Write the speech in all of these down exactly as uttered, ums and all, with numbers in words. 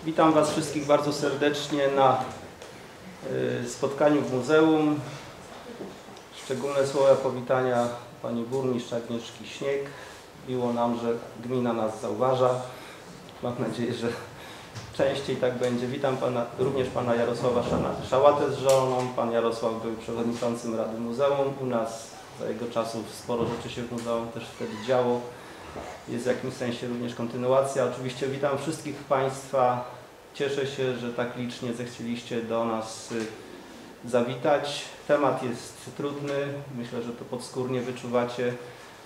Witam Was wszystkich bardzo serdecznie na spotkaniu w muzeum. Szczególne słowa powitania Pani Burmistrz Agnieszki Śnieg. Miło nam, że gmina nas zauważa. Mam nadzieję, że częściej tak będzie. Witam pana, również Pana Jarosława Szałatę z żoną. Pan Jarosław był przewodniczącym Rady Muzeum. U nas za jego czasów sporo rzeczy się w muzeum też wtedy działo. Jest w jakimś sensie również kontynuacja. Oczywiście witam wszystkich Państwa. Cieszę się, że tak licznie zechcieliście do nas zawitać. Temat jest trudny. Myślę, że to podskórnie wyczuwacie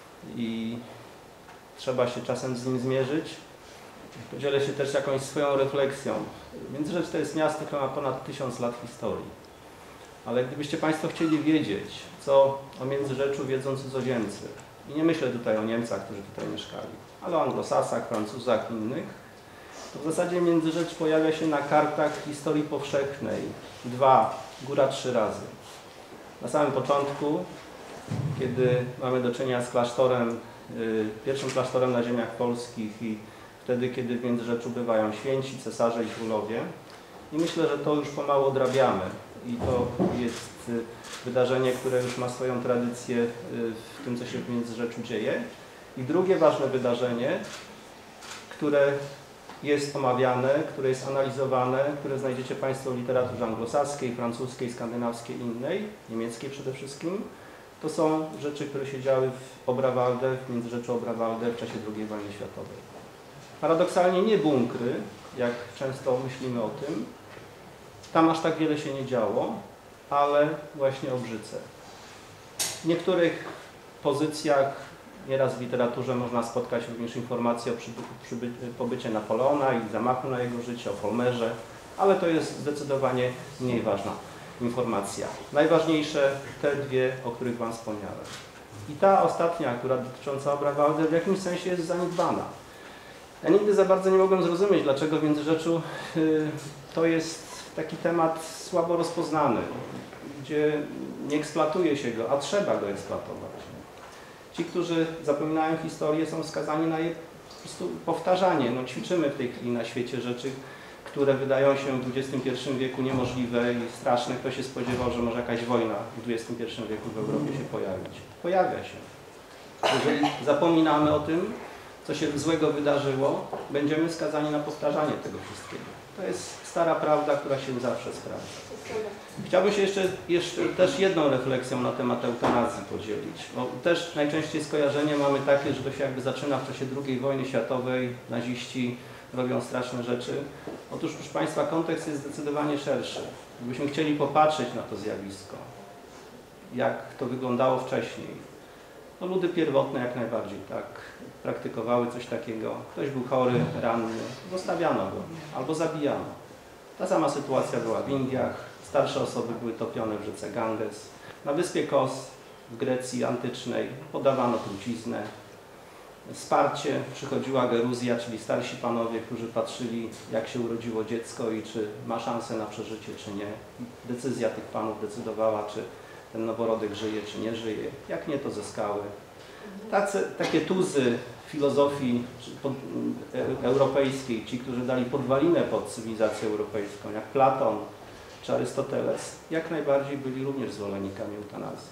i trzeba się czasem z nim zmierzyć. Podzielę się też jakąś swoją refleksją. Międzyrzecz to jest miasto, które ma ponad tysiąc lat historii. Ale gdybyście Państwo chcieli wiedzieć, co o Międzyrzeczu wiedzą cudzoziemcy, i nie myślę tutaj o Niemcach, którzy tutaj mieszkali, ale o Anglosasach, Francuzach i innych, to w zasadzie Międzyrzecz pojawia się na kartach historii powszechnej dwa, góra trzy razy. Na samym początku, kiedy mamy do czynienia z klasztorem, yy, pierwszym klasztorem na ziemiach polskich i wtedy, kiedy w Międzyrzeczu bywają święci, cesarze i królowie. I myślę, że to już pomału odrabiamy. I to jest wydarzenie, które już ma swoją tradycję w tym, co się w Międzyrzeczu dzieje. I drugie ważne wydarzenie, które jest omawiane, które jest analizowane, które znajdziecie Państwo w literaturze anglosaskiej, francuskiej, skandynawskiej i innej, niemieckiej przede wszystkim, to są rzeczy, które się działy w Obrawalde, w Międzyrzeczu Obrawalde w czasie drugiej wojny światowej. Paradoksalnie nie bunkry, jak często myślimy o tym. Tam aż tak wiele się nie działo, ale właśnie Obrzyce. W niektórych pozycjach, nieraz w literaturze można spotkać również informacje o przyby, przyby, pobycie Napoleona i zamachu na jego życie, o Folmerze, ale to jest zdecydowanie mniej ważna informacja. Najważniejsze te dwie, o których Wam wspomniałem. I ta ostatnia, która dotycząca Obrawalde, w jakimś sensie jest zaniedbana. Ja nigdy za bardzo nie mogłem zrozumieć, dlaczego w Międzyrzeczu yy, to jest taki temat słabo rozpoznany, gdzie nie eksploatuje się go, a trzeba go eksploatować. Ci, którzy zapominają historię, są skazani na jej po prostu powtarzanie. No, ćwiczymy w tej chwili na świecie rzeczy, które wydają się w dwudziestym pierwszym wieku niemożliwe i straszne. Kto się spodziewał, że może jakaś wojna w dwudziestym pierwszym wieku w Europie się pojawić? Pojawia się. Jeżeli zapominamy o tym, co się złego wydarzyło, będziemy skazani na powtarzanie tego wszystkiego. To jest stara prawda, która się zawsze sprawdza. Chciałbym się jeszcze, jeszcze też jedną refleksją na temat eutanazji podzielić. Bo też najczęściej skojarzenie mamy takie, że to się jakby zaczyna w czasie drugiej wojny światowej, naziści robią straszne rzeczy. Otóż, proszę Państwa, kontekst jest zdecydowanie szerszy. Gdybyśmy chcieli popatrzeć na to zjawisko, jak to wyglądało wcześniej, no ludy pierwotne jak najbardziej tak praktykowały coś takiego. Ktoś był chory, ranny, zostawiano go albo zabijano. Ta sama sytuacja była w Indiach. Starsze osoby były topione w rzece Ganges. Na wyspie Kos w Grecji antycznej podawano truciznę. Wsparcie przychodziła geruzja, czyli starsi panowie, którzy patrzyli, jak się urodziło dziecko i czy ma szansę na przeżycie, czy nie. Decyzja tych panów decydowała, czy ten noworodek żyje, czy nie żyje. Jak nie, to ze skały. Tacy, takie tuzy filozofii pod, e, europejskiej, ci, którzy dali podwalinę pod cywilizację europejską, jak Platon czy Arystoteles, jak najbardziej byli również zwolennikami eutanazji.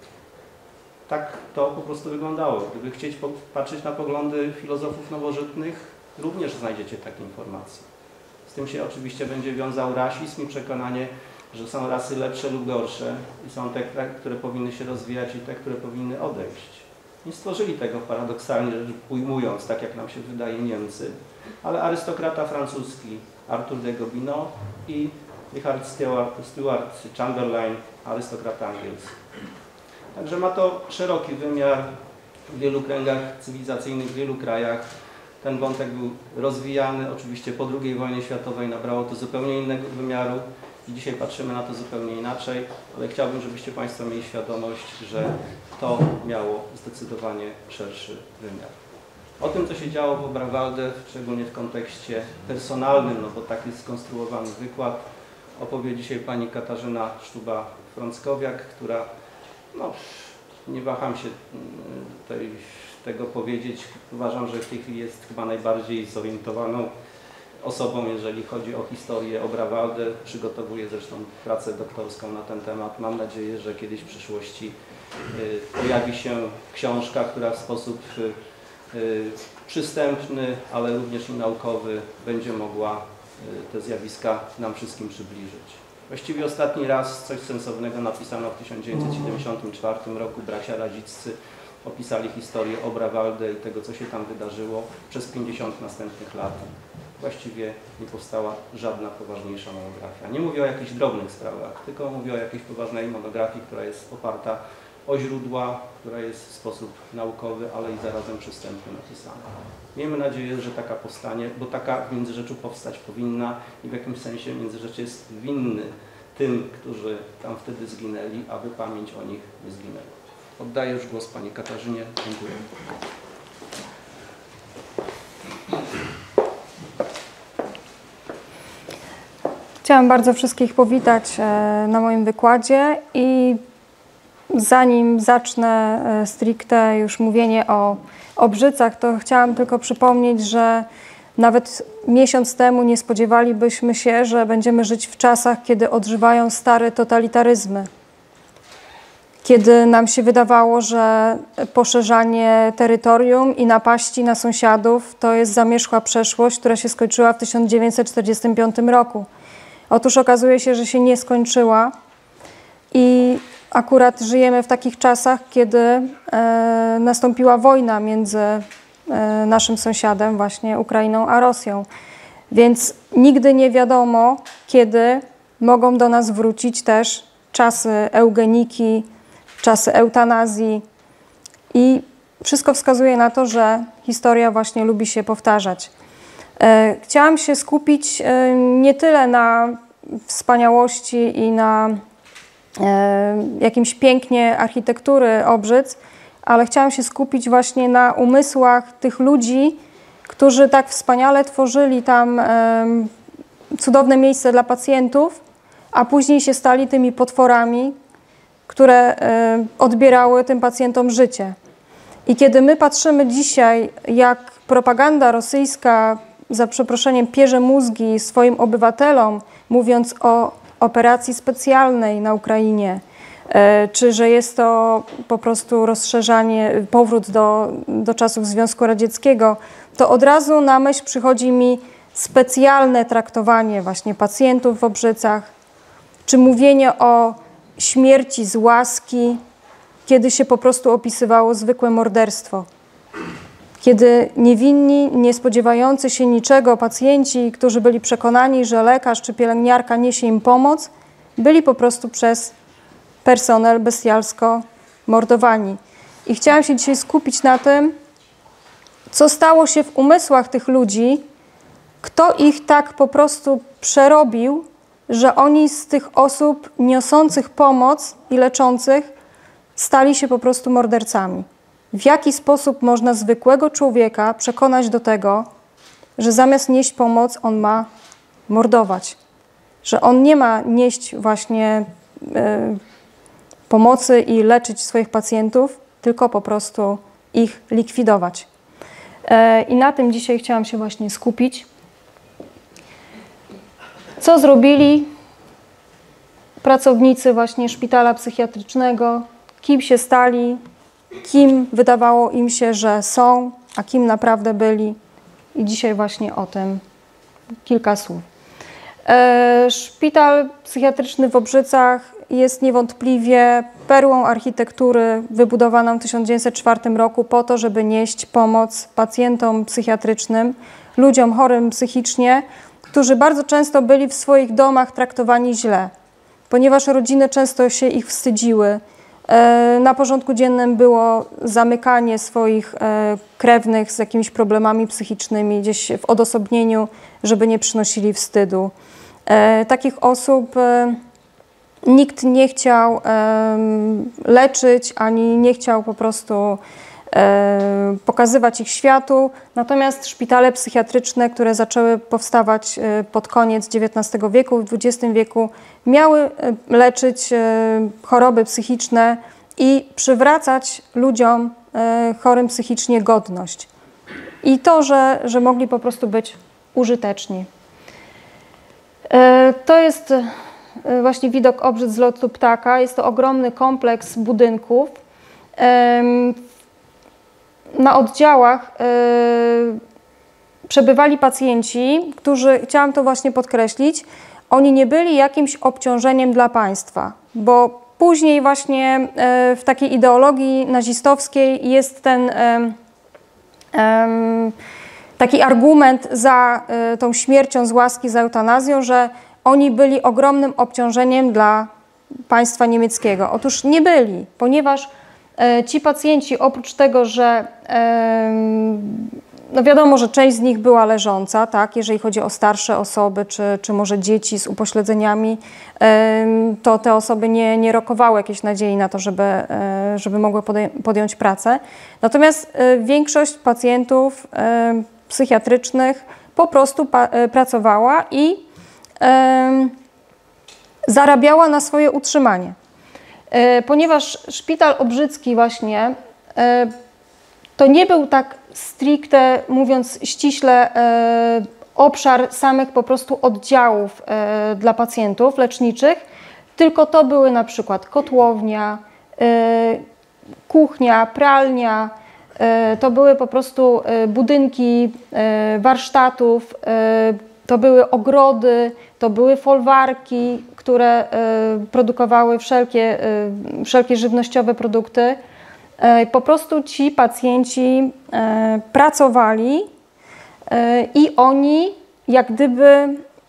Tak to po prostu wyglądało. Gdyby chcieć patrzeć na poglądy filozofów nowożytnych, również znajdziecie takie informacje. Z tym się oczywiście będzie wiązał rasizm i przekonanie, że są rasy lepsze lub gorsze i są te, które powinny się rozwijać i te, które powinny odejść. Nie stworzyli tego paradoksalnie rzecz ujmując, tak jak nam się wydaje, Niemcy, ale arystokrata francuski Arthur de Gobineau i Richard Stuart, Stuart Chamberlain, arystokrata angielski. Także ma to szeroki wymiar w wielu kręgach cywilizacyjnych, w wielu krajach. Ten wątek był rozwijany, oczywiście po drugiej wojnie światowej nabrało to zupełnie innego wymiaru. I dzisiaj patrzymy na to zupełnie inaczej, ale chciałbym, żebyście Państwo mieli świadomość, że to miało zdecydowanie szerszy wymiar. O tym, co się działo w Obrawalde, szczególnie w kontekście personalnym, no bo tak jest skonstruowany wykład, opowie dzisiaj pani Katarzyna Sztuba-Frąckowiak, która, no, nie waham się tej, tego powiedzieć, uważam, że w tej chwili jest chyba najbardziej zorientowaną osobą, jeżeli chodzi o historię Oberwalde. Przygotowuję zresztą pracę doktorską na ten temat. Mam nadzieję, że kiedyś w przyszłości pojawi się książka, która w sposób przystępny, ale również i naukowy będzie mogła te zjawiska nam wszystkim przybliżyć. Właściwie ostatni raz coś sensownego napisano w tysiąc dziewięćset siedemdziesiątym czwartym roku. Bracia Radziccy opisali historię Oberwalde i tego, co się tam wydarzyło przez pięćdziesiąt następnych lat. Właściwie nie powstała żadna poważniejsza monografia. Nie mówię o jakichś drobnych sprawach, tylko mówię o jakiejś poważnej monografii, która jest oparta o źródła, która jest w sposób naukowy, ale i zarazem przystępny napisana. Miejmy nadzieję, że taka powstanie, bo taka w Międzyrzeczu powstać powinna i w jakimś sensie Międzyrzecz jest winny tym, którzy tam wtedy zginęli, aby pamięć o nich nie zginęła. Oddaję już głos Pani Katarzynie. Dziękuję. Chciałam bardzo wszystkich powitać na moim wykładzie i zanim zacznę stricte już mówienie o Obrzycach, to chciałam tylko przypomnieć, że nawet miesiąc temu nie spodziewalibyśmy się, że będziemy żyć w czasach, kiedy odżywają stare totalitaryzmy. Kiedy nam się wydawało, że poszerzanie terytorium i napaści na sąsiadów to jest zamierzchła przeszłość, która się skończyła w tysiąc dziewięćset czterdziestym piątym roku. Otóż okazuje się, że się nie skończyła i akurat żyjemy w takich czasach, kiedy e, nastąpiła wojna między e, naszym sąsiadem, właśnie Ukrainą, a Rosją. Więc nigdy nie wiadomo, kiedy mogą do nas wrócić też czasy eugeniki, czasy eutanazji i wszystko wskazuje na to, że historia właśnie lubi się powtarzać. E, chciałam się skupić e, nie tyle na wspaniałości i na e, jakimś pięknie architektury Obrzyc, ale chciałam się skupić właśnie na umysłach tych ludzi, którzy tak wspaniale tworzyli tam e, cudowne miejsce dla pacjentów, a później się stali tymi potworami, które e, odbierały tym pacjentom życie. I kiedy my patrzymy dzisiaj, jak propaganda rosyjska, za przeproszeniem, pierze mózgi swoim obywatelom, mówiąc o operacji specjalnej na Ukrainie, czy że jest to po prostu rozszerzanie, powrót do, do czasów Związku Radzieckiego, to od razu na myśl przychodzi mi specjalne traktowanie właśnie pacjentów w Obrzycach, czy mówienie o śmierci z łaski, kiedy się po prostu opisywało zwykłe morderstwo. Kiedy niewinni, nie spodziewający się niczego pacjenci, którzy byli przekonani, że lekarz czy pielęgniarka niesie im pomoc, byli po prostu przez personel bestialsko mordowani. I chciałam się dzisiaj skupić na tym, co stało się w umysłach tych ludzi, kto ich tak po prostu przerobił, że oni z tych osób niosących pomoc i leczących stali się po prostu mordercami. W jaki sposób można zwykłego człowieka przekonać do tego, że zamiast nieść pomoc, on ma mordować? Że on nie ma nieść właśnie y, pomocy i leczyć swoich pacjentów, tylko po prostu ich likwidować. Y, I na tym dzisiaj chciałam się właśnie skupić. Co zrobili pracownicy właśnie szpitala psychiatrycznego, kim się stali, kim wydawało im się, że są, a kim naprawdę byli. I dzisiaj właśnie o tym kilka słów. E, szpital psychiatryczny w Obrzycach jest niewątpliwie perłą architektury wybudowaną w tysiąc dziewięćset czwartym roku po to, żeby nieść pomoc pacjentom psychiatrycznym, ludziom chorym psychicznie, którzy bardzo często byli w swoich domach traktowani źle, ponieważ rodziny często się ich wstydziły. Na porządku dziennym było zamykanie swoich krewnych z jakimiś problemami psychicznymi gdzieś w odosobnieniu, żeby nie przynosili wstydu. Takich osób nikt nie chciał leczyć, ani nie chciał po prostu pokazywać ich światu. Natomiast szpitale psychiatryczne, które zaczęły powstawać pod koniec dziewiętnastego wieku, w dwudziestym wieku, miały leczyć choroby psychiczne i przywracać ludziom chorym psychicznie godność. I to, że, że mogli po prostu być użyteczni. To jest właśnie widok Obrzyc z lotu ptaka. Jest to ogromny kompleks budynków. Na oddziałach przebywali pacjenci, którzy, chciałam to właśnie podkreślić, oni nie byli jakimś obciążeniem dla państwa, bo później właśnie w takiej ideologii nazistowskiej jest ten taki argument za tą śmiercią z łaski, za eutanazją, że oni byli ogromnym obciążeniem dla państwa niemieckiego. Otóż nie byli, ponieważ ci pacjenci oprócz tego, że no wiadomo, że część z nich była leżąca, tak, jeżeli chodzi o starsze osoby, czy, czy może dzieci z upośledzeniami, to te osoby nie, nie rokowały jakiejś nadziei na to, żeby, żeby mogły podjąć pracę. Natomiast większość pacjentów psychiatrycznych po prostu pracowała i zarabiała na swoje utrzymanie. Ponieważ szpital obrzycki właśnie to nie był tak stricte, mówiąc ściśle, obszar samych po prostu oddziałów dla pacjentów leczniczych, tylko to były na przykład kotłownia, kuchnia, pralnia, to były po prostu budynki warsztatów, to były ogrody, to były folwarki, które produkowały wszelkie, wszelkie żywnościowe produkty. Po prostu ci pacjenci pracowali i oni jak gdyby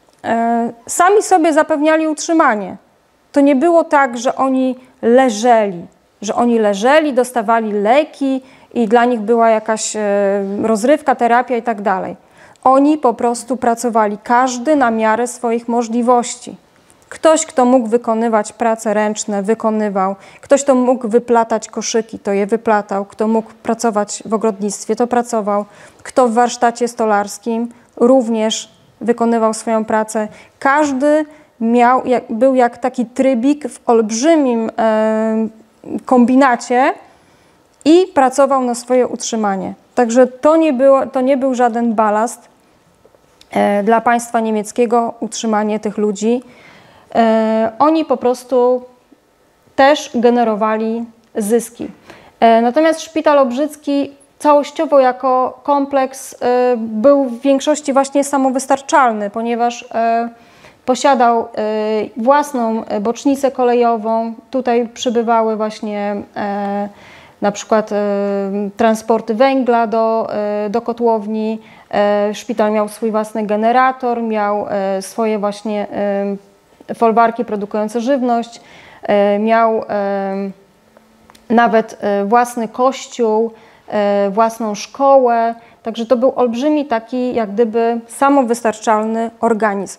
sami sobie zapewniali utrzymanie. To nie było tak, że oni leżeli, że oni leżeli, dostawali leki i dla nich była jakaś rozrywka, terapia i tak dalej. Oni po prostu pracowali, każdy na miarę swoich możliwości. Ktoś, kto mógł wykonywać prace ręczne, wykonywał. Ktoś, kto mógł wyplatać koszyki, to je wyplatał. Kto mógł pracować w ogrodnictwie, to pracował. Kto w warsztacie stolarskim również wykonywał swoją pracę. Każdy miał, był jak taki trybik w olbrzymim e, kombinacie i pracował na swoje utrzymanie. Także to nie, było, to nie był żaden balast e, dla państwa niemieckiego, utrzymanie tych ludzi. E, oni po prostu też generowali zyski. E, natomiast szpital obrzycki całościowo jako kompleks e, był w większości właśnie samowystarczalny, ponieważ e, posiadał e, własną bocznicę kolejową. Tutaj przybywały właśnie e, na przykład e, transporty węgla do, e, do kotłowni. E, szpital miał swój własny generator, miał e, swoje właśnie e, folwarki produkujące żywność, e, miał e, nawet e, własny kościół, e, własną szkołę. Także to był olbrzymi taki jak gdyby samowystarczalny organizm.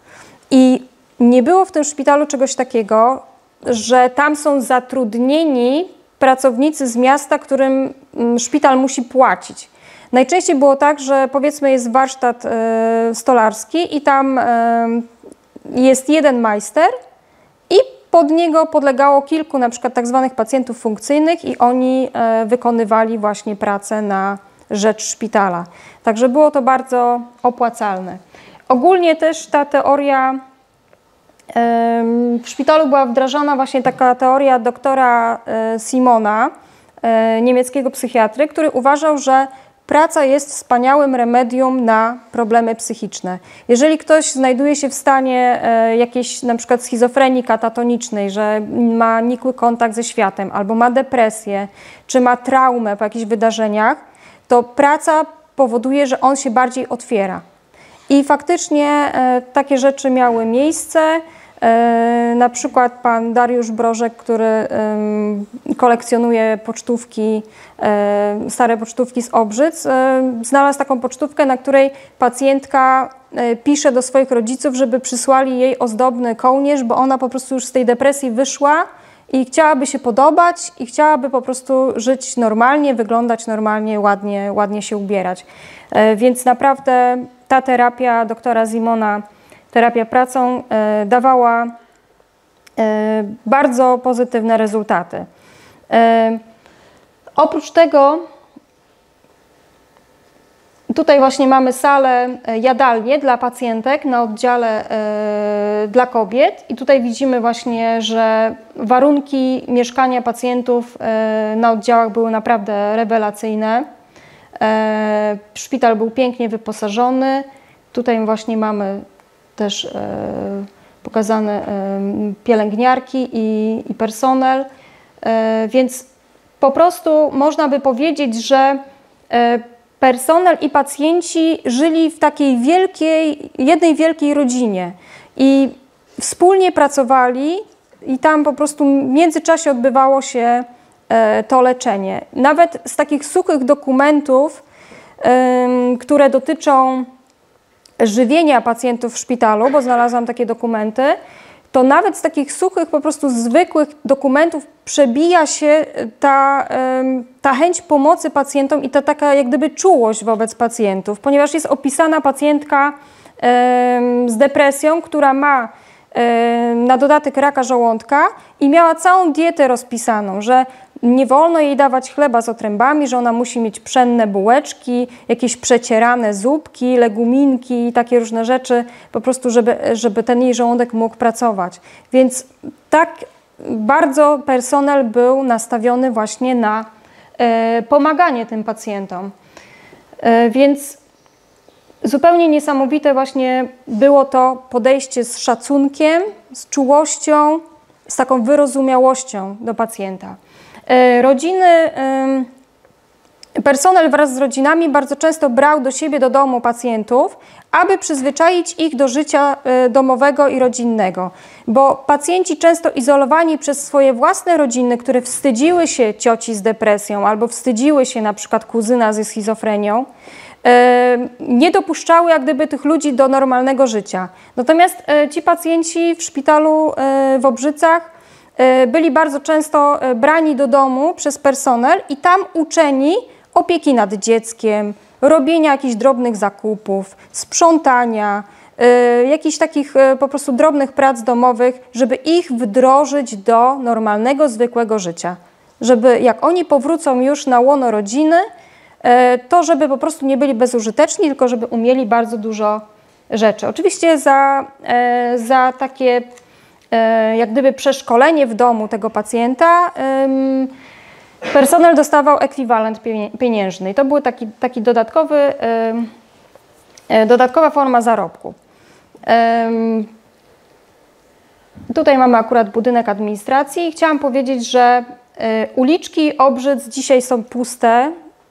I nie było w tym szpitalu czegoś takiego, że tam są zatrudnieni pracownicy z miasta, którym szpital musi płacić. Najczęściej było tak, że powiedzmy jest warsztat e, stolarski i tam e, jest jeden majster i pod niego podlegało kilku na przykład tak zwanych pacjentów funkcyjnych i oni e, wykonywali właśnie pracę na rzecz szpitala. Także było to bardzo opłacalne. Ogólnie też ta teoria w szpitalu była wdrażana właśnie taka teoria doktora Simona, niemieckiego psychiatry, który uważał, że praca jest wspaniałym remedium na problemy psychiczne. Jeżeli ktoś znajduje się w stanie jakiejś na przykład schizofrenii katatonicznej, że ma nikły kontakt ze światem, albo ma depresję, czy ma traumę po jakichś wydarzeniach, to praca powoduje, że on się bardziej otwiera. I faktycznie e, takie rzeczy miały miejsce. E, na przykład pan Dariusz Brożek, który e, kolekcjonuje pocztówki, e, stare pocztówki z Obrzyc, e, znalazł taką pocztówkę, na której pacjentka e, pisze do swoich rodziców, żeby przysłali jej ozdobny kołnierz, bo ona po prostu już z tej depresji wyszła i chciałaby się podobać i chciałaby po prostu żyć normalnie, wyglądać normalnie, ładnie, ładnie się ubierać. E, więc naprawdę ta terapia doktora Simona, terapia pracą, e, dawała e, bardzo pozytywne rezultaty. E, oprócz tego Tutaj właśnie mamy salę, jadalnię dla pacjentek na oddziale y, dla kobiet i tutaj widzimy właśnie, że warunki mieszkania pacjentów y, na oddziałach były naprawdę rewelacyjne. Y, szpital był pięknie wyposażony. Tutaj właśnie mamy też y, pokazane y, pielęgniarki i, i personel, y, więc po prostu można by powiedzieć, że y, personel i pacjenci żyli w takiej wielkiej, jednej wielkiej rodzinie i wspólnie pracowali i tam po prostu w międzyczasie odbywało się to leczenie. Nawet z takich suchych dokumentów, które dotyczą żywienia pacjentów w szpitalu, bo znalazłam takie dokumenty, to nawet z takich suchych, po prostu zwykłych dokumentów przebija się ta, ta chęć pomocy pacjentom i ta taka jak gdyby czułość wobec pacjentów, ponieważ jest opisana pacjentka z depresją, która ma na dodatek raka żołądka i miała całą dietę rozpisaną, że nie wolno jej dawać chleba z otrębami, że ona musi mieć pszenne bułeczki, jakieś przecierane zupki, leguminki i takie różne rzeczy, po prostu, żeby, żeby ten jej żołądek mógł pracować. Więc tak bardzo personel był nastawiony właśnie na e, pomaganie tym pacjentom. E, więc zupełnie niesamowite właśnie było to podejście z szacunkiem, z czułością, z taką wyrozumiałością do pacjenta. Rodziny, personel wraz z rodzinami bardzo często brał do siebie do domu pacjentów, aby przyzwyczaić ich do życia domowego i rodzinnego, bo pacjenci często izolowani przez swoje własne rodziny, które wstydziły się cioci z depresją albo wstydziły się na przykład kuzyna ze schizofrenią, nie dopuszczały jak gdyby tych ludzi do normalnego życia. Natomiast ci pacjenci w szpitalu w Obrzycach byli bardzo często brani do domu przez personel i tam uczeni opieki nad dzieckiem, robienia jakichś drobnych zakupów, sprzątania, jakichś takich po prostu drobnych prac domowych, żeby ich wdrożyć do normalnego, zwykłego życia. Żeby jak oni powrócą już na łono rodziny, to żeby po prostu nie byli bezużyteczni, tylko żeby umieli bardzo dużo rzeczy. Oczywiście za, za takie jak gdyby przeszkolenie w domu tego pacjenta personel dostawał ekwiwalent pieniężny i to był taki, taki dodatkowy, dodatkowa forma zarobku. Tutaj mamy akurat budynek administracji i chciałam powiedzieć, że uliczki Obrzyc dzisiaj są puste.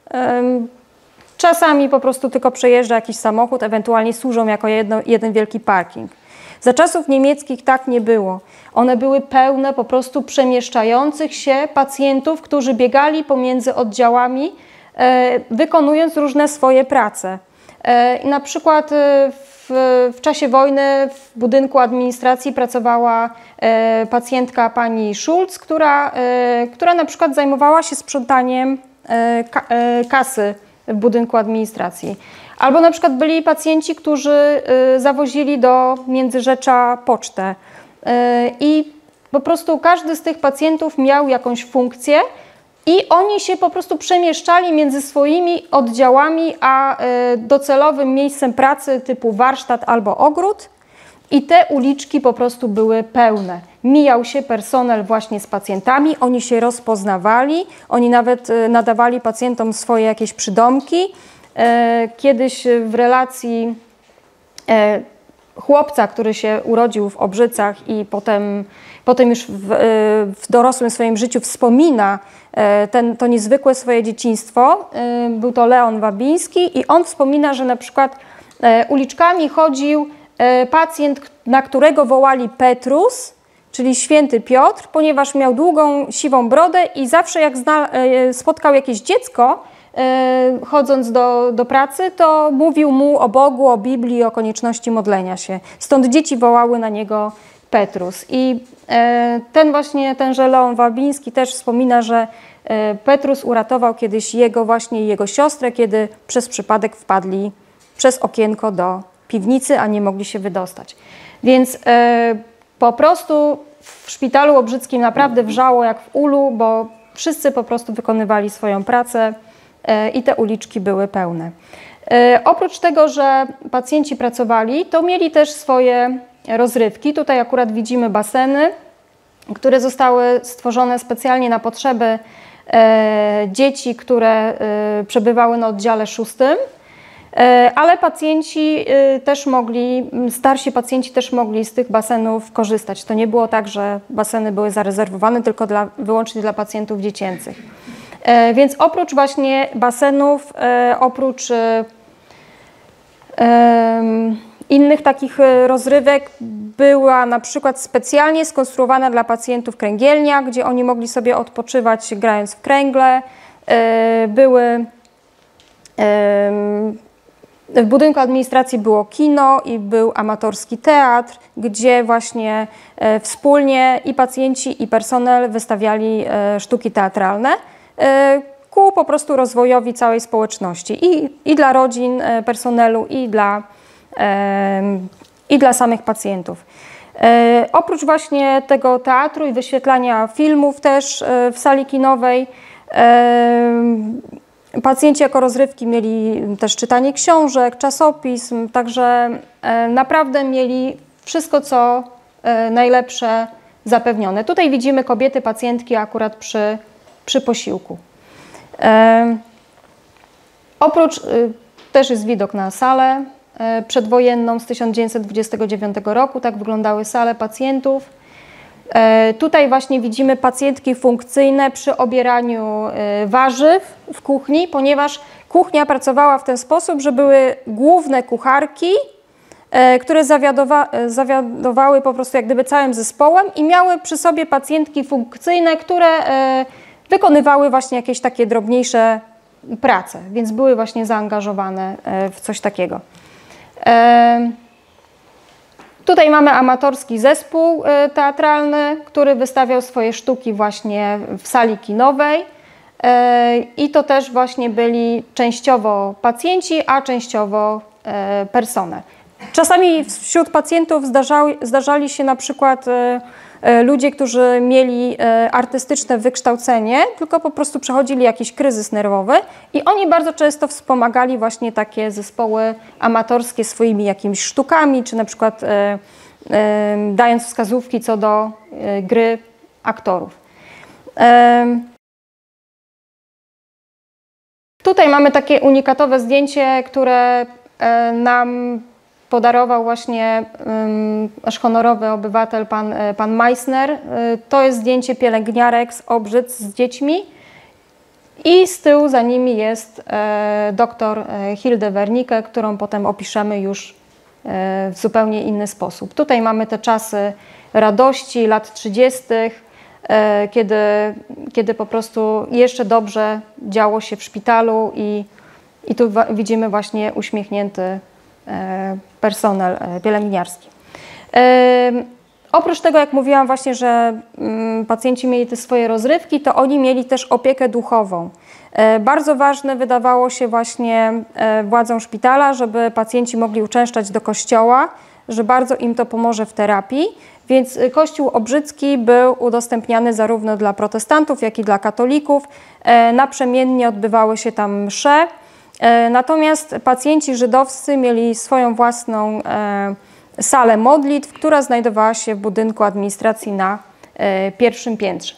Czasami po prostu tylko przejeżdża jakiś samochód, ewentualnie służą jako jedno, jeden wielki parking. Za czasów niemieckich tak nie było. One były pełne po prostu przemieszczających się pacjentów, którzy biegali pomiędzy oddziałami, e, wykonując różne swoje prace. E, na przykład w, w czasie wojny w budynku administracji pracowała e, pacjentka pani Schulz, która, e, która na przykład zajmowała się sprzątaniem e, ka, e, kasy w budynku administracji. Albo na przykład byli pacjenci, którzy y, zawozili do Międzyrzecza pocztę y, i po prostu każdy z tych pacjentów miał jakąś funkcję i oni się po prostu przemieszczali między swoimi oddziałami a y, docelowym miejscem pracy typu warsztat albo ogród i te uliczki po prostu były pełne. Mijał się personel właśnie z pacjentami, oni się rozpoznawali, oni nawet y, nadawali pacjentom swoje jakieś przydomki. Kiedyś w relacji chłopca, który się urodził w Obrzycach i potem, potem już w, w dorosłym swoim życiu wspomina ten, to niezwykłe swoje dzieciństwo, był to Leon Wabiński i on wspomina, że na przykład uliczkami chodził pacjent, na którego wołali Petrus, czyli święty Piotr, ponieważ miał długą, siwą brodę i zawsze jak zna, spotkał jakieś dziecko, chodząc do, do pracy, to mówił mu o Bogu, o Biblii, o konieczności modlenia się. Stąd dzieci wołały na niego Petrus. I ten właśnie, tenże Leon Wabiński też wspomina, że Petrus uratował kiedyś jego właśnie i jego siostrę, kiedy przez przypadek wpadli przez okienko do piwnicy, a nie mogli się wydostać. Więc po prostu w szpitalu obrzyckim naprawdę wrzało jak w ulu, bo wszyscy po prostu wykonywali swoją pracę i te uliczki były pełne. Oprócz tego, że pacjenci pracowali, to mieli też swoje rozrywki. Tutaj akurat widzimy baseny, które zostały stworzone specjalnie na potrzeby dzieci, które przebywały na oddziale szóstym. Ale pacjenci też mogli, starsi pacjenci też mogli z tych basenów korzystać. To nie było tak, że baseny były zarezerwowane tylko dla, wyłącznie dla pacjentów dziecięcych. Więc oprócz właśnie basenów, oprócz innych takich rozrywek była na przykład specjalnie skonstruowana dla pacjentów kręgielnia, gdzie oni mogli sobie odpoczywać grając w kręgle. Były W budynku administracji było kino i był amatorski teatr, gdzie właśnie wspólnie i pacjenci, i personel wystawiali sztuki teatralne ku po prostu rozwojowi całej społeczności i, i dla rodzin personelu, i dla, i dla samych pacjentów. Oprócz właśnie tego teatru i wyświetlania filmów też w sali kinowej, pacjenci jako rozrywki mieli też czytanie książek, czasopism, także naprawdę mieli wszystko, co najlepsze zapewnione. Tutaj widzimy kobiety, pacjentki akurat przy, przy posiłku. Oprócz, też jest widok na salę przedwojenną z tysiąc dziewięćset dwudziestego dziewiątego roku, tak wyglądały sale pacjentów. Tutaj właśnie widzimy pacjentki funkcyjne przy obieraniu warzyw w kuchni, ponieważ kuchnia pracowała w ten sposób, że były główne kucharki, które zawiadowa zawiadowały po prostu jak gdyby całym zespołem i miały przy sobie pacjentki funkcyjne, które wykonywały właśnie jakieś takie drobniejsze prace, więc były właśnie zaangażowane w coś takiego. Tutaj mamy amatorski zespół teatralny, który wystawiał swoje sztuki właśnie w sali kinowej i to też właśnie byli częściowo pacjenci, a częściowo personel. Czasami wśród pacjentów zdarzali, zdarzali się na przykład ludzie, którzy mieli artystyczne wykształcenie, tylko po prostu przechodzili jakiś kryzys nerwowy i oni bardzo często wspomagali właśnie takie zespoły amatorskie swoimi jakimiś sztukami, czy na przykład dając wskazówki co do gry aktorów. Tutaj mamy takie unikatowe zdjęcie, które nam podarował właśnie um, aż honorowy obywatel, pan, pan Meissner. To jest zdjęcie pielęgniarek z Obrzyc z dziećmi i z tyłu za nimi jest e, doktor Hilde Wernicke, którą potem opiszemy już e, w zupełnie inny sposób. Tutaj mamy te czasy radości lat trzydziestych, e, kiedy, kiedy po prostu jeszcze dobrze działo się w szpitalu i, i tu widzimy właśnie uśmiechnięty personel pielęgniarski. Oprócz tego, jak mówiłam właśnie, że pacjenci mieli te swoje rozrywki, to oni mieli też opiekę duchową. Bardzo ważne wydawało się właśnie władzom szpitala, żeby pacjenci mogli uczęszczać do kościoła, że bardzo im to pomoże w terapii, więc Kościół Obrzycki był udostępniany zarówno dla protestantów, jak i dla katolików. Naprzemiennie odbywały się tam msze. Natomiast pacjenci żydowscy mieli swoją własną salę modlitw, która znajdowała się w budynku administracji na pierwszym piętrze.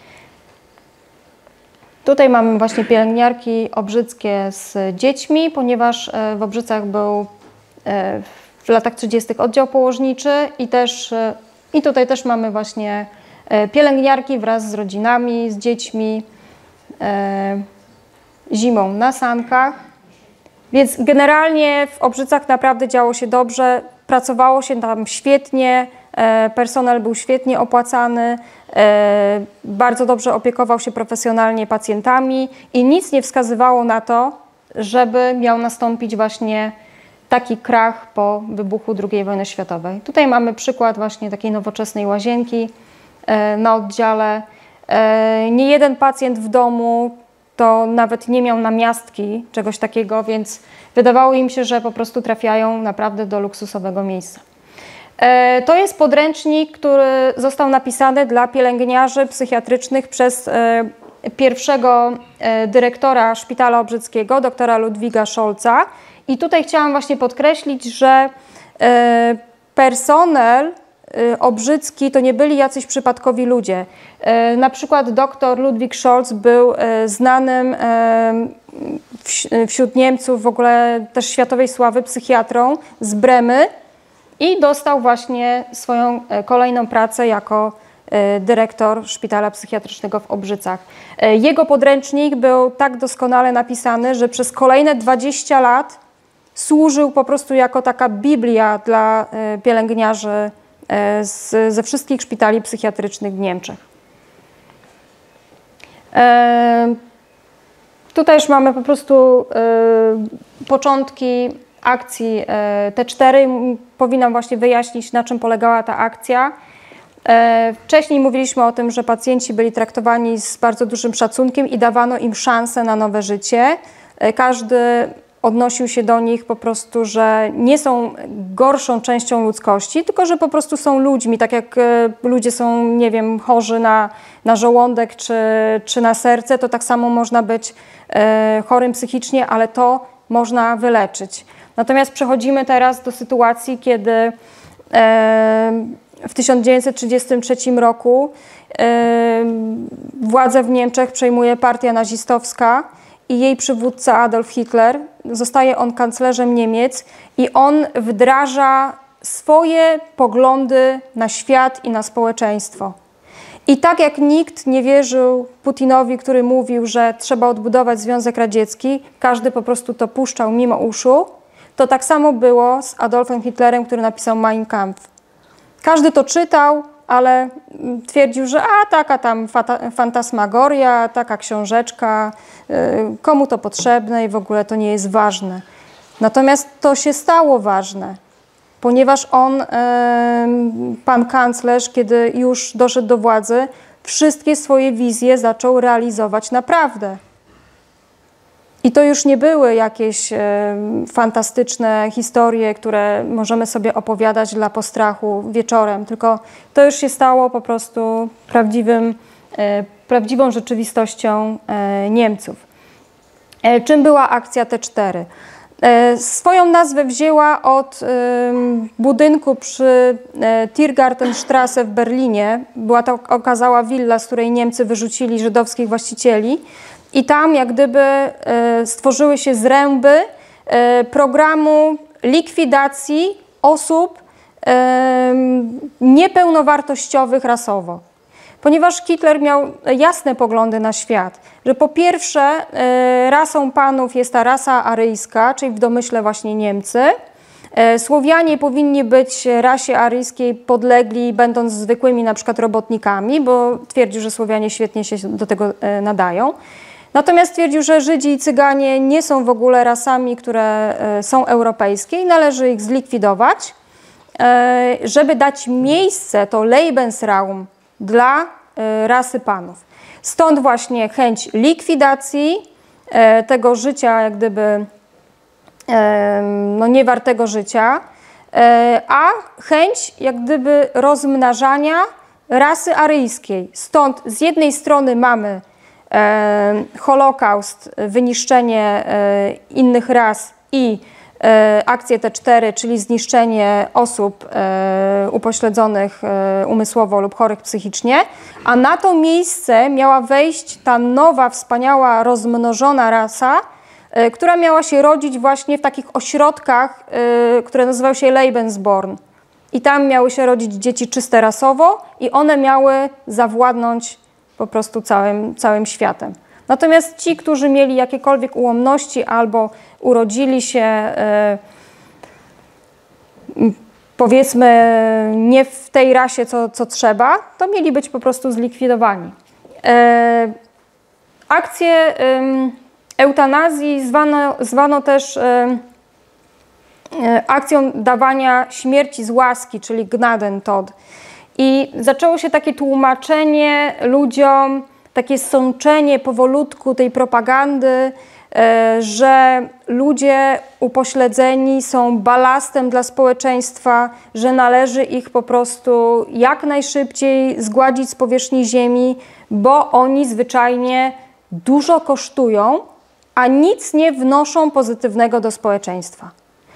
Tutaj mamy właśnie pielęgniarki obrzyckie z dziećmi, ponieważ w Obrzycach był w latach trzydziestych oddział położniczy i, też, i tutaj też mamy właśnie pielęgniarki wraz z rodzinami, z dziećmi, zimą na sankach. Więc generalnie w Obrzycach naprawdę działo się dobrze, pracowało się tam świetnie, personel był świetnie opłacany, bardzo dobrze opiekował się profesjonalnie pacjentami i nic nie wskazywało na to, żeby miał nastąpić właśnie taki krach po wybuchu drugiej wojny światowej. Tutaj mamy przykład właśnie takiej nowoczesnej łazienki na oddziale. Nie jeden pacjent w domu to nawet nie miał namiastki, czegoś takiego, więc wydawało im się, że po prostu trafiają naprawdę do luksusowego miejsca. To jest podręcznik, który został napisany dla pielęgniarzy psychiatrycznych przez pierwszego dyrektora Szpitala Obrzyckiego, doktora Ludwiga Scholza. I tutaj chciałam właśnie podkreślić, że e, personel e, obrzycki to nie byli jacyś przypadkowi ludzie. E, na przykład dr Ludwik Scholz był e, znanym e, wśród Niemców w ogóle też światowej sławy psychiatrą z Bremy i dostał właśnie swoją kolejną pracę jako dyrektor szpitala psychiatrycznego w Obrzycach. Jego podręcznik był tak doskonale napisany, że przez kolejne dwadzieścia lat służył po prostu jako taka Biblia dla pielęgniarzy z, ze wszystkich szpitali psychiatrycznych w Niemczech. Tutaj już mamy po prostu początki akcji T cztery. Powinnam właśnie wyjaśnić, na czym polegała ta akcja. Wcześniej mówiliśmy o tym, że pacjenci byli traktowani z bardzo dużym szacunkiem i dawano im szansę na nowe życie. Każdy odnosił się do nich po prostu, że nie są gorszą częścią ludzkości, tylko że po prostu są ludźmi, tak jak ludzie są, nie wiem, chorzy na, na żołądek czy, czy na serce, to tak samo można być e, chorym psychicznie, ale to można wyleczyć. Natomiast przechodzimy teraz do sytuacji, kiedy e, w tysiąc dziewięćset trzydziestym trzecim roku e, władzę w Niemczech przejmuje partia nazistowska i jej przywódca Adolf Hitler. Zostaje on kanclerzem Niemiec i on wdraża swoje poglądy na świat i na społeczeństwo. I tak jak nikt nie wierzył Putinowi, który mówił, że trzeba odbudować Związek Radziecki, każdy po prostu to puszczał mimo uszu, to tak samo było z Adolfem Hitlerem, który napisał Mein Kampf. Każdy to czytał, ale twierdził, że a taka tam fantasmagoria, taka książeczka, komu to potrzebne i w ogóle to nie jest ważne. Natomiast to się stało ważne, ponieważ on, pan kanclerz, kiedy już doszedł do władzy, wszystkie swoje wizje zaczął realizować naprawdę. I to już nie były jakieś e, fantastyczne historie, które możemy sobie opowiadać dla postrachu wieczorem, tylko to już się stało po prostu prawdziwym, e, prawdziwą rzeczywistością e, Niemców. E, czym była akcja T cztery? E, swoją nazwę wzięła od e, budynku przy e, Tiergartenstraße w Berlinie. Była to okazała willa, z której Niemcy wyrzucili żydowskich właścicieli. I tam jak gdyby stworzyły się zręby programu likwidacji osób niepełnowartościowych rasowo. Ponieważ Hitler miał jasne poglądy na świat, że po pierwsze rasą panów jest ta rasa aryjska, czyli w domyśle właśnie Niemcy. Słowianie powinni być rasie aryjskiej podlegli, będąc zwykłymi na przykład robotnikami, bo twierdził, że Słowianie świetnie się do tego nadają. Natomiast twierdził, że Żydzi i Cyganie nie są w ogóle rasami, które są europejskie i należy ich zlikwidować, żeby dać miejsce, to Lebensraum, dla rasy panów. Stąd właśnie chęć likwidacji tego życia, jak gdyby no, niewartego życia, a chęć jak gdyby rozmnażania rasy aryjskiej. Stąd z jednej strony mamy E, Holokaust, wyniszczenie e, innych ras i e, akcję T cztery, czyli zniszczenie osób e, upośledzonych e, umysłowo lub chorych psychicznie, a na to miejsce miała wejść ta nowa, wspaniała, rozmnożona rasa, e, która miała się rodzić właśnie w takich ośrodkach, e, które nazywały się Lebensborn. I tam miały się rodzić dzieci czyste rasowo i one miały zawładnąć po prostu całym, całym światem. Natomiast ci, którzy mieli jakiekolwiek ułomności albo urodzili się e, powiedzmy nie w tej rasie, co, co trzeba, to mieli być po prostu zlikwidowani. E, akcję e, eutanazji zwano, zwano też e, akcją dawania śmierci z łaski, czyli Gnadentod. I zaczęło się takie tłumaczenie ludziom, takie sączenie powolutku tej propagandy, że ludzie upośledzeni są balastem dla społeczeństwa, że należy ich po prostu jak najszybciej zgładzić z powierzchni ziemi, bo oni zwyczajnie dużo kosztują a nic nie wnoszą pozytywnego do społeczeństwa.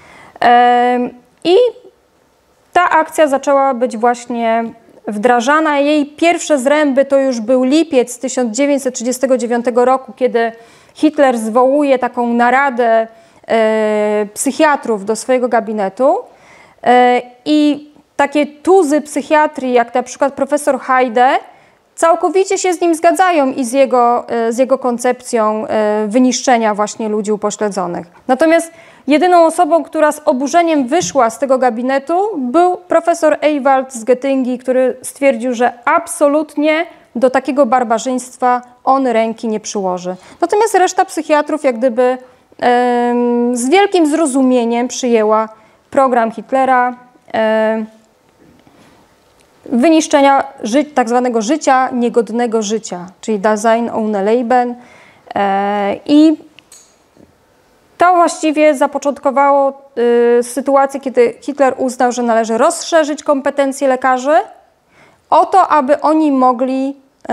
I ta akcja zaczęła być właśnie wdrażana. Jej pierwsze zręby to już był lipiec tysiąc dziewięćset trzydziestego dziewiątego roku, kiedy Hitler zwołuje taką naradę e, psychiatrów do swojego gabinetu e, i takie tuzy psychiatrii, jak na przykład profesor Hajde, całkowicie się z nim zgadzają i z jego, e, z jego koncepcją e, wyniszczenia właśnie ludzi upośledzonych. Natomiast jedyną osobą, która z oburzeniem wyszła z tego gabinetu, był profesor Ewald z Göttingi, który stwierdził, że absolutnie do takiego barbarzyństwa on ręki nie przyłoży. Natomiast reszta psychiatrów jak gdyby e, z wielkim zrozumieniem przyjęła program Hitlera e, wyniszczenia ży tak zwanego życia niegodnego życia, czyli Dasein ohne Leben. E, I to właściwie zapoczątkowało y, sytuację, kiedy Hitler uznał, że należy rozszerzyć kompetencje lekarzy o to, aby oni mogli y,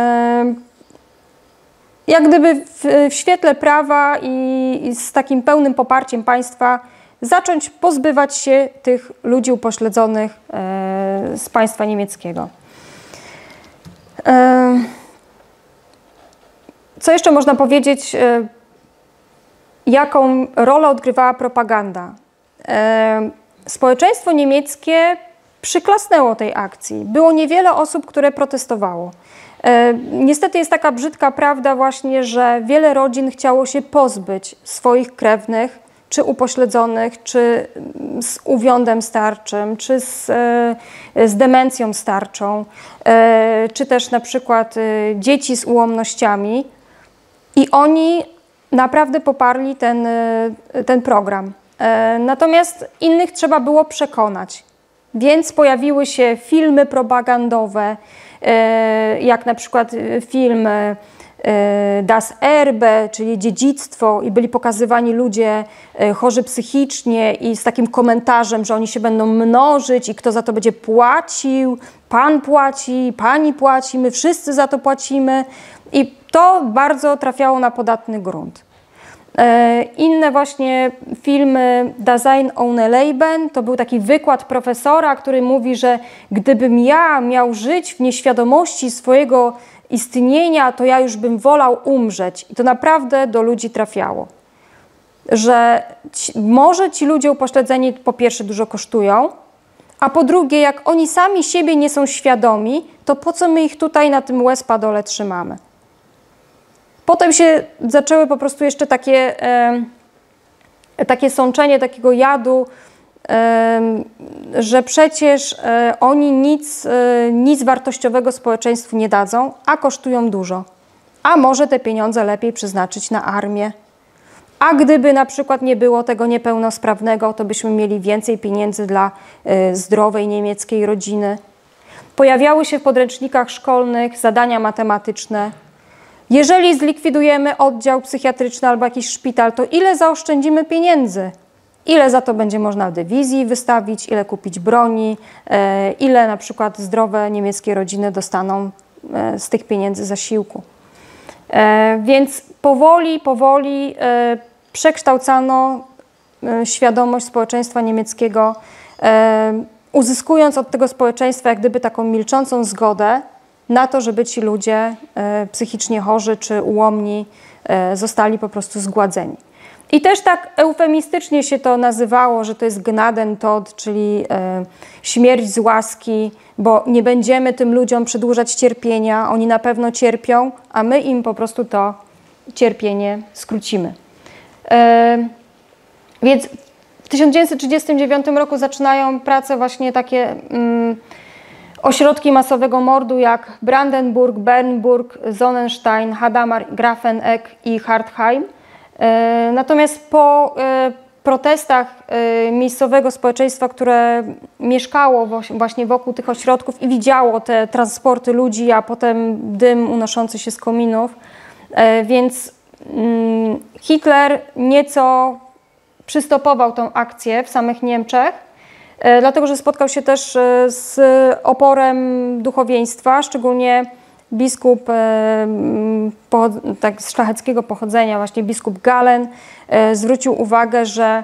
jak gdyby w, w świetle prawa i, i z takim pełnym poparciem państwa zacząć pozbywać się tych ludzi upośledzonych y, z państwa niemieckiego. Y, co jeszcze można powiedzieć? Y, Jaką rolę odgrywała propaganda? E, społeczeństwo niemieckie przyklasnęło tej akcji. Było niewiele osób, które protestowało. E, niestety jest taka brzydka prawda właśnie, że wiele rodzin chciało się pozbyć swoich krewnych, czy upośledzonych, czy z uwiądem starczym, czy z, e, z demencją starczą, e, czy też na przykład e, dzieci z ułomnościami. I oni naprawdę poparli ten, ten program. Natomiast innych trzeba było przekonać. Więc pojawiły się filmy propagandowe, jak na przykład film Das Erbe, czyli dziedzictwo, i byli pokazywani ludzie chorzy psychicznie i z takim komentarzem, że oni się będą mnożyć i kto za to będzie płacił. Pan płaci, pani płaci, my wszyscy za to płacimy. I to bardzo trafiało na podatny grunt. E, inne właśnie filmy Dasein ohne Leben, to był taki wykład profesora, który mówi, że gdybym ja miał żyć w nieświadomości swojego istnienia, to ja już bym wolał umrzeć. I to naprawdę do ludzi trafiało. Że ci, może ci ludzie upośledzeni po pierwsze dużo kosztują, a po drugie, jak oni sami siebie nie są świadomi, to po co my ich tutaj na tym łez-padole trzymamy? Potem się zaczęły po prostu jeszcze takie, e, takie sączenie takiego jadu, e, że przecież e, oni nic, e, nic wartościowego społeczeństwu nie dadzą, a kosztują dużo. A może te pieniądze lepiej przeznaczyć na armię? A gdyby na przykład nie było tego niepełnosprawnego, to byśmy mieli więcej pieniędzy dla e, zdrowej niemieckiej rodziny. Pojawiały się w podręcznikach szkolnych zadania matematyczne. Jeżeli zlikwidujemy oddział psychiatryczny albo jakiś szpital, to ile zaoszczędzimy pieniędzy? Ile za to będzie można dywizji wystawić, ile kupić broni, e, ile na przykład zdrowe niemieckie rodziny dostaną e, z tych pieniędzy zasiłku. E, więc powoli, powoli e, przekształcano e, świadomość społeczeństwa niemieckiego, e, uzyskując od tego społeczeństwa jak gdyby taką milczącą zgodę na to, żeby ci ludzie e, psychicznie chorzy czy ułomni e, zostali po prostu zgładzeni. I też tak eufemistycznie się to nazywało, że to jest Gnadentod, czyli e, śmierć z łaski, bo nie będziemy tym ludziom przedłużać cierpienia, oni na pewno cierpią, a my im po prostu to cierpienie skrócimy. E, więc w tysiąc dziewięćset trzydziestym dziewiątym roku zaczynają pracę właśnie takie mm, ośrodki masowego mordu jak Brandenburg, Bernburg, Sonnenstein, Hadamar, Grafeneck i Hartheim. Natomiast po protestach miejscowego społeczeństwa, które mieszkało właśnie wokół tych ośrodków i widziało te transporty ludzi, a potem dym unoszący się z kominów, więc Hitler nieco przystopował tą akcję w samych Niemczech, dlatego że spotkał się też z oporem duchowieństwa, szczególnie biskup tak z szlacheckiego pochodzenia, właśnie biskup Galen, zwrócił uwagę, że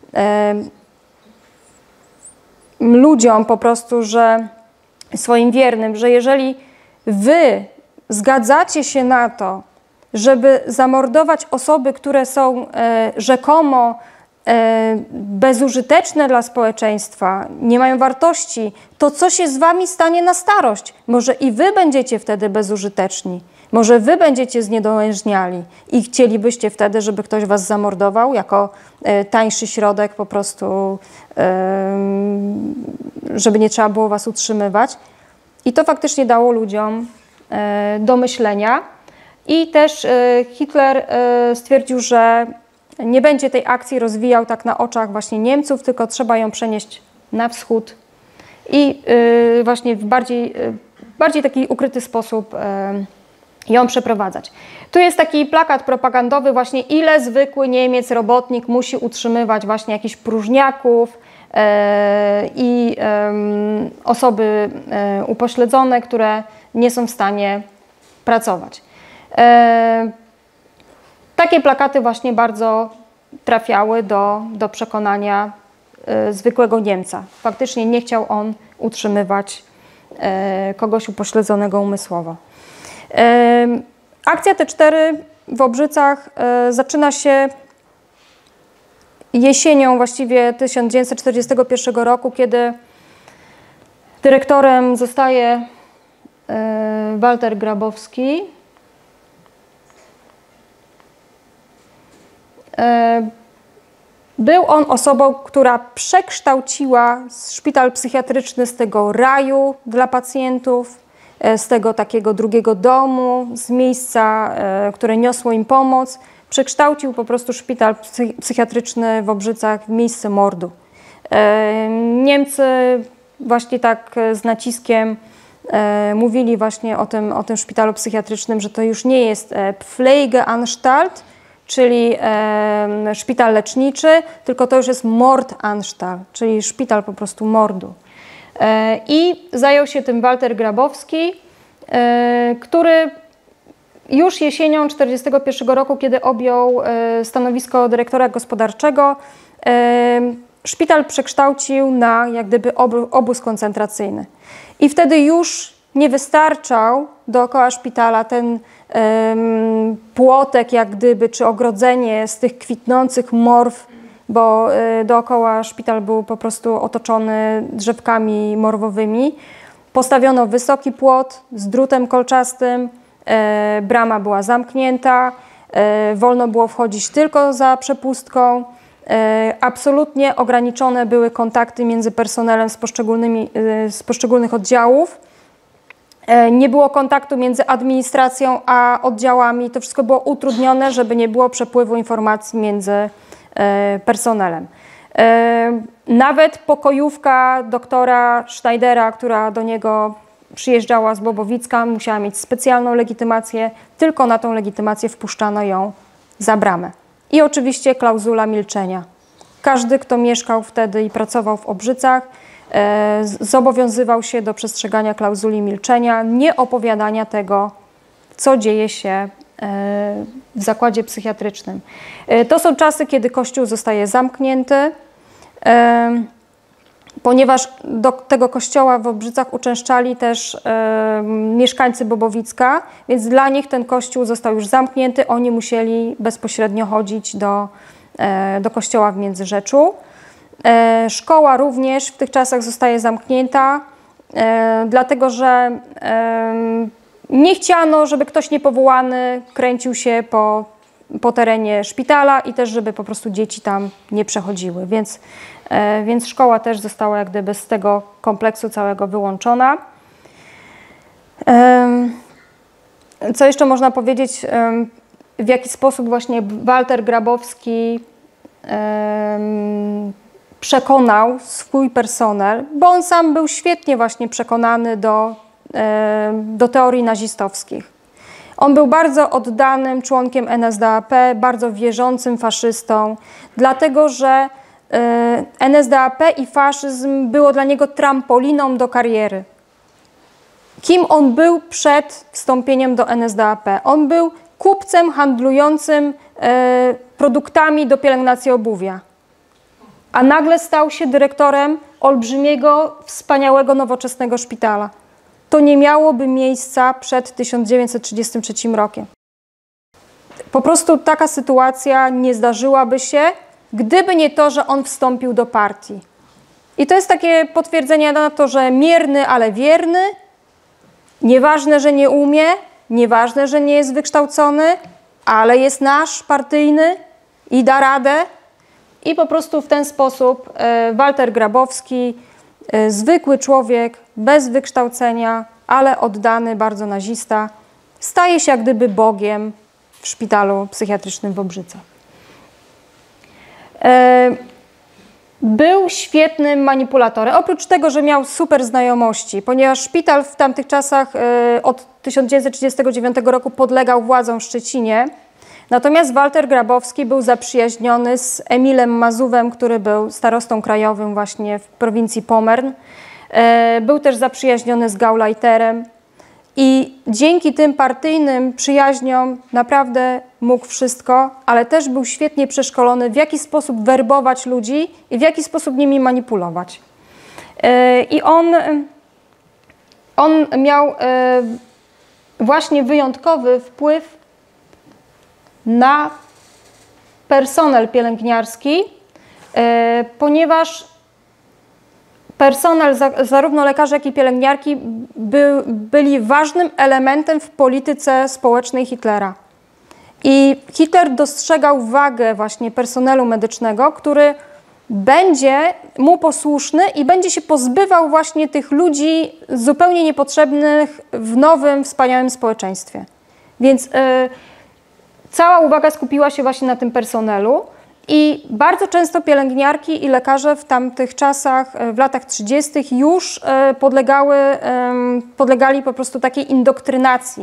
ludziom po prostu, że swoim wiernym, że jeżeli wy zgadzacie się na to, żeby zamordować osoby, które są e, rzekomo e, bezużyteczne dla społeczeństwa, nie mają wartości, to co się z wami stanie na starość? Może i wy będziecie wtedy bezużyteczni, może wy będziecie zniedołężniali i chcielibyście wtedy, żeby ktoś was zamordował jako e, tańszy środek po prostu, e, żeby nie trzeba było was utrzymywać. I to faktycznie dało ludziom e, do myślenia. I też Hitler stwierdził, że nie będzie tej akcji rozwijał tak na oczach właśnie Niemców, tylko trzeba ją przenieść na wschód i właśnie w bardziej, bardziej taki ukryty sposób ją przeprowadzać. Tu jest taki plakat propagandowy właśnie, ile zwykły Niemiec, robotnik musi utrzymywać właśnie jakichś próżniaków i osoby upośledzone, które nie są w stanie pracować. E, takie plakaty właśnie bardzo trafiały do, do przekonania e, zwykłego Niemca. Faktycznie nie chciał on utrzymywać e, kogoś upośledzonego umysłowo. E, akcja T cztery w Obrzycach e, zaczyna się jesienią właściwie tysiąc dziewięćset czterdziestego pierwszego roku, kiedy dyrektorem zostaje e, Walter Grabowski. Był on osobą, która przekształciła szpital psychiatryczny z tego raju dla pacjentów, z tego takiego drugiego domu, z miejsca, które niosło im pomoc. Przekształcił po prostu szpital psychiatryczny w Obrzycach w miejsce mordu. Niemcy właśnie tak z naciskiem mówili właśnie o tym, o tym szpitalu psychiatrycznym, że to już nie jest Pflegeanstalt, czyli e, szpital leczniczy, tylko to już jest Mordanstalt, czyli szpital po prostu mordu. E, I zajął się tym Walter Grabowski, e, który już jesienią tysiąc dziewięćset czterdziestego pierwszego roku, kiedy objął e, stanowisko dyrektora gospodarczego, e, szpital przekształcił na jak gdyby obóz koncentracyjny. I wtedy już nie wystarczał dookoła szpitala ten um, płotek jak gdyby, czy ogrodzenie z tych kwitnących morw, bo y, dookoła szpital był po prostu otoczony drzewkami morwowymi. Postawiono wysoki płot z drutem kolczastym, y, brama była zamknięta, y, wolno było wchodzić tylko za przepustką. Y, absolutnie ograniczone były kontakty między personelem z, poszczególnymi, y, z poszczególnych oddziałów. Nie było kontaktu między administracją a oddziałami. To wszystko było utrudnione, żeby nie było przepływu informacji między personelem. Nawet pokojówka doktora Schneidera, która do niego przyjeżdżała z Bobowicka, musiała mieć specjalną legitymację. Tylko na tą legitymację wpuszczano ją za bramę. I oczywiście klauzula milczenia. Każdy, kto mieszkał wtedy i pracował w Obrzycach, zobowiązywał się do przestrzegania klauzuli milczenia, nie opowiadania tego, co dzieje się w zakładzie psychiatrycznym. To są czasy, kiedy Kościół zostaje zamknięty, ponieważ do tego kościoła w Obrzycach uczęszczali też mieszkańcy Bobowicka, więc dla nich ten kościół został już zamknięty, oni musieli bezpośrednio chodzić do, do kościoła w Międzyrzeczu. E, szkoła również w tych czasach zostaje zamknięta, e, dlatego że e, nie chciano, żeby ktoś niepowołany kręcił się po, po terenie szpitala i też, żeby po prostu dzieci tam nie przechodziły. Więc, e, więc szkoła też została jak gdyby z tego kompleksu całego wyłączona. E, co jeszcze można powiedzieć, e, w jaki sposób właśnie Walter Grabowski e, przekonał swój personel, bo on sam był świetnie właśnie przekonany do, do teorii nazistowskich. On był bardzo oddanym członkiem N S D A P, bardzo wierzącym faszystą, dlatego że N S D A P i faszyzm było dla niego trampoliną do kariery. kim on był przed wstąpieniem do N S D A P. On był kupcem handlującym e, produktami do pielęgnacji obuwia, a nagle stał się dyrektorem olbrzymiego, wspaniałego, nowoczesnego szpitala. To nie miałoby miejsca przed tysiąc dziewięćset trzydziestym trzecim rokiem. Po prostu taka sytuacja nie zdarzyłaby się, gdyby nie to, że on wstąpił do partii. I to jest takie potwierdzenie na to, że mierny, ale wierny, nieważne, że nie umie, nieważne, że nie jest wykształcony, ale jest nasz, partyjny i da radę. I po prostu w ten sposób e, Walter Grabowski, e, zwykły człowiek, bez wykształcenia, ale oddany, bardzo nazista, staje się jak gdyby Bogiem w szpitalu psychiatrycznym w Obrzycach. E, Był świetnym manipulatorem, oprócz tego, że miał super znajomości, ponieważ szpital w tamtych czasach e, od tysiąc dziewięćset trzydziestego dziewiątego roku podlegał władzom w Szczecinie. Natomiast Walter Grabowski był zaprzyjaźniony z Emilem Mazówem, który był starostą krajowym właśnie w prowincji Pommern. E, był też zaprzyjaźniony z Gauleiterem i dzięki tym partyjnym przyjaźniom naprawdę mógł wszystko, ale też był świetnie przeszkolony, w jaki sposób werbować ludzi i w jaki sposób nimi manipulować. E, I on, on miał e, właśnie wyjątkowy wpływ na personel pielęgniarski, e, ponieważ personel, za, zarówno lekarze, jak i pielęgniarki by, byli ważnym elementem w polityce społecznej Hitlera. I Hitler dostrzegał wagę właśnie personelu medycznego, który będzie mu posłuszny i będzie się pozbywał właśnie tych ludzi zupełnie niepotrzebnych w nowym, wspaniałym społeczeństwie. Więc e, cała uwaga skupiła się właśnie na tym personelu i bardzo często pielęgniarki i lekarze w tamtych czasach, w latach trzydziestych już podlegały, podlegali po prostu takiej indoktrynacji.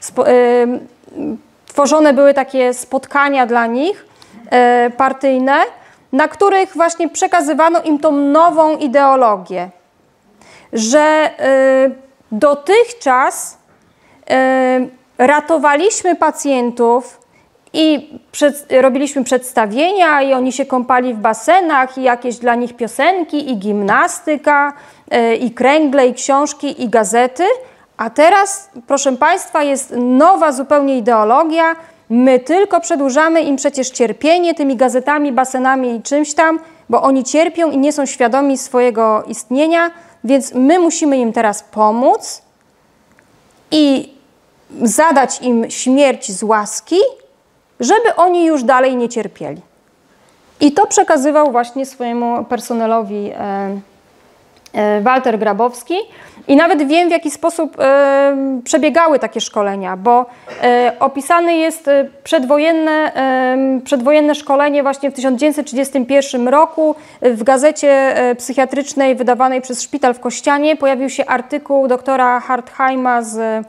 Tworzone były takie spotkania dla nich partyjne, na których właśnie przekazywano im tą nową ideologię, że dotychczas ratowaliśmy pacjentów i przed, robiliśmy przedstawienia i oni się kąpali w basenach i jakieś dla nich piosenki i gimnastyka yy, i kręgle i książki i gazety, a teraz, proszę Państwa, jest nowa zupełnie ideologia, my tylko przedłużamy im przecież cierpienie tymi gazetami, basenami i czymś tam, bo oni cierpią i nie są świadomi swojego istnienia, więc my musimy im teraz pomóc i zadać im śmierć z łaski, żeby oni już dalej nie cierpieli. I to przekazywał właśnie swojemu personelowi e, e, Walter Grabowski. I nawet wiem, w jaki sposób e, przebiegały takie szkolenia, bo e, opisane jest przedwojenne, e, przedwojenne szkolenie właśnie w tysiąc dziewięćset trzydziestym pierwszym roku. W gazecie psychiatrycznej wydawanej przez Szpital w Kościanie pojawił się artykuł doktora Hartheima z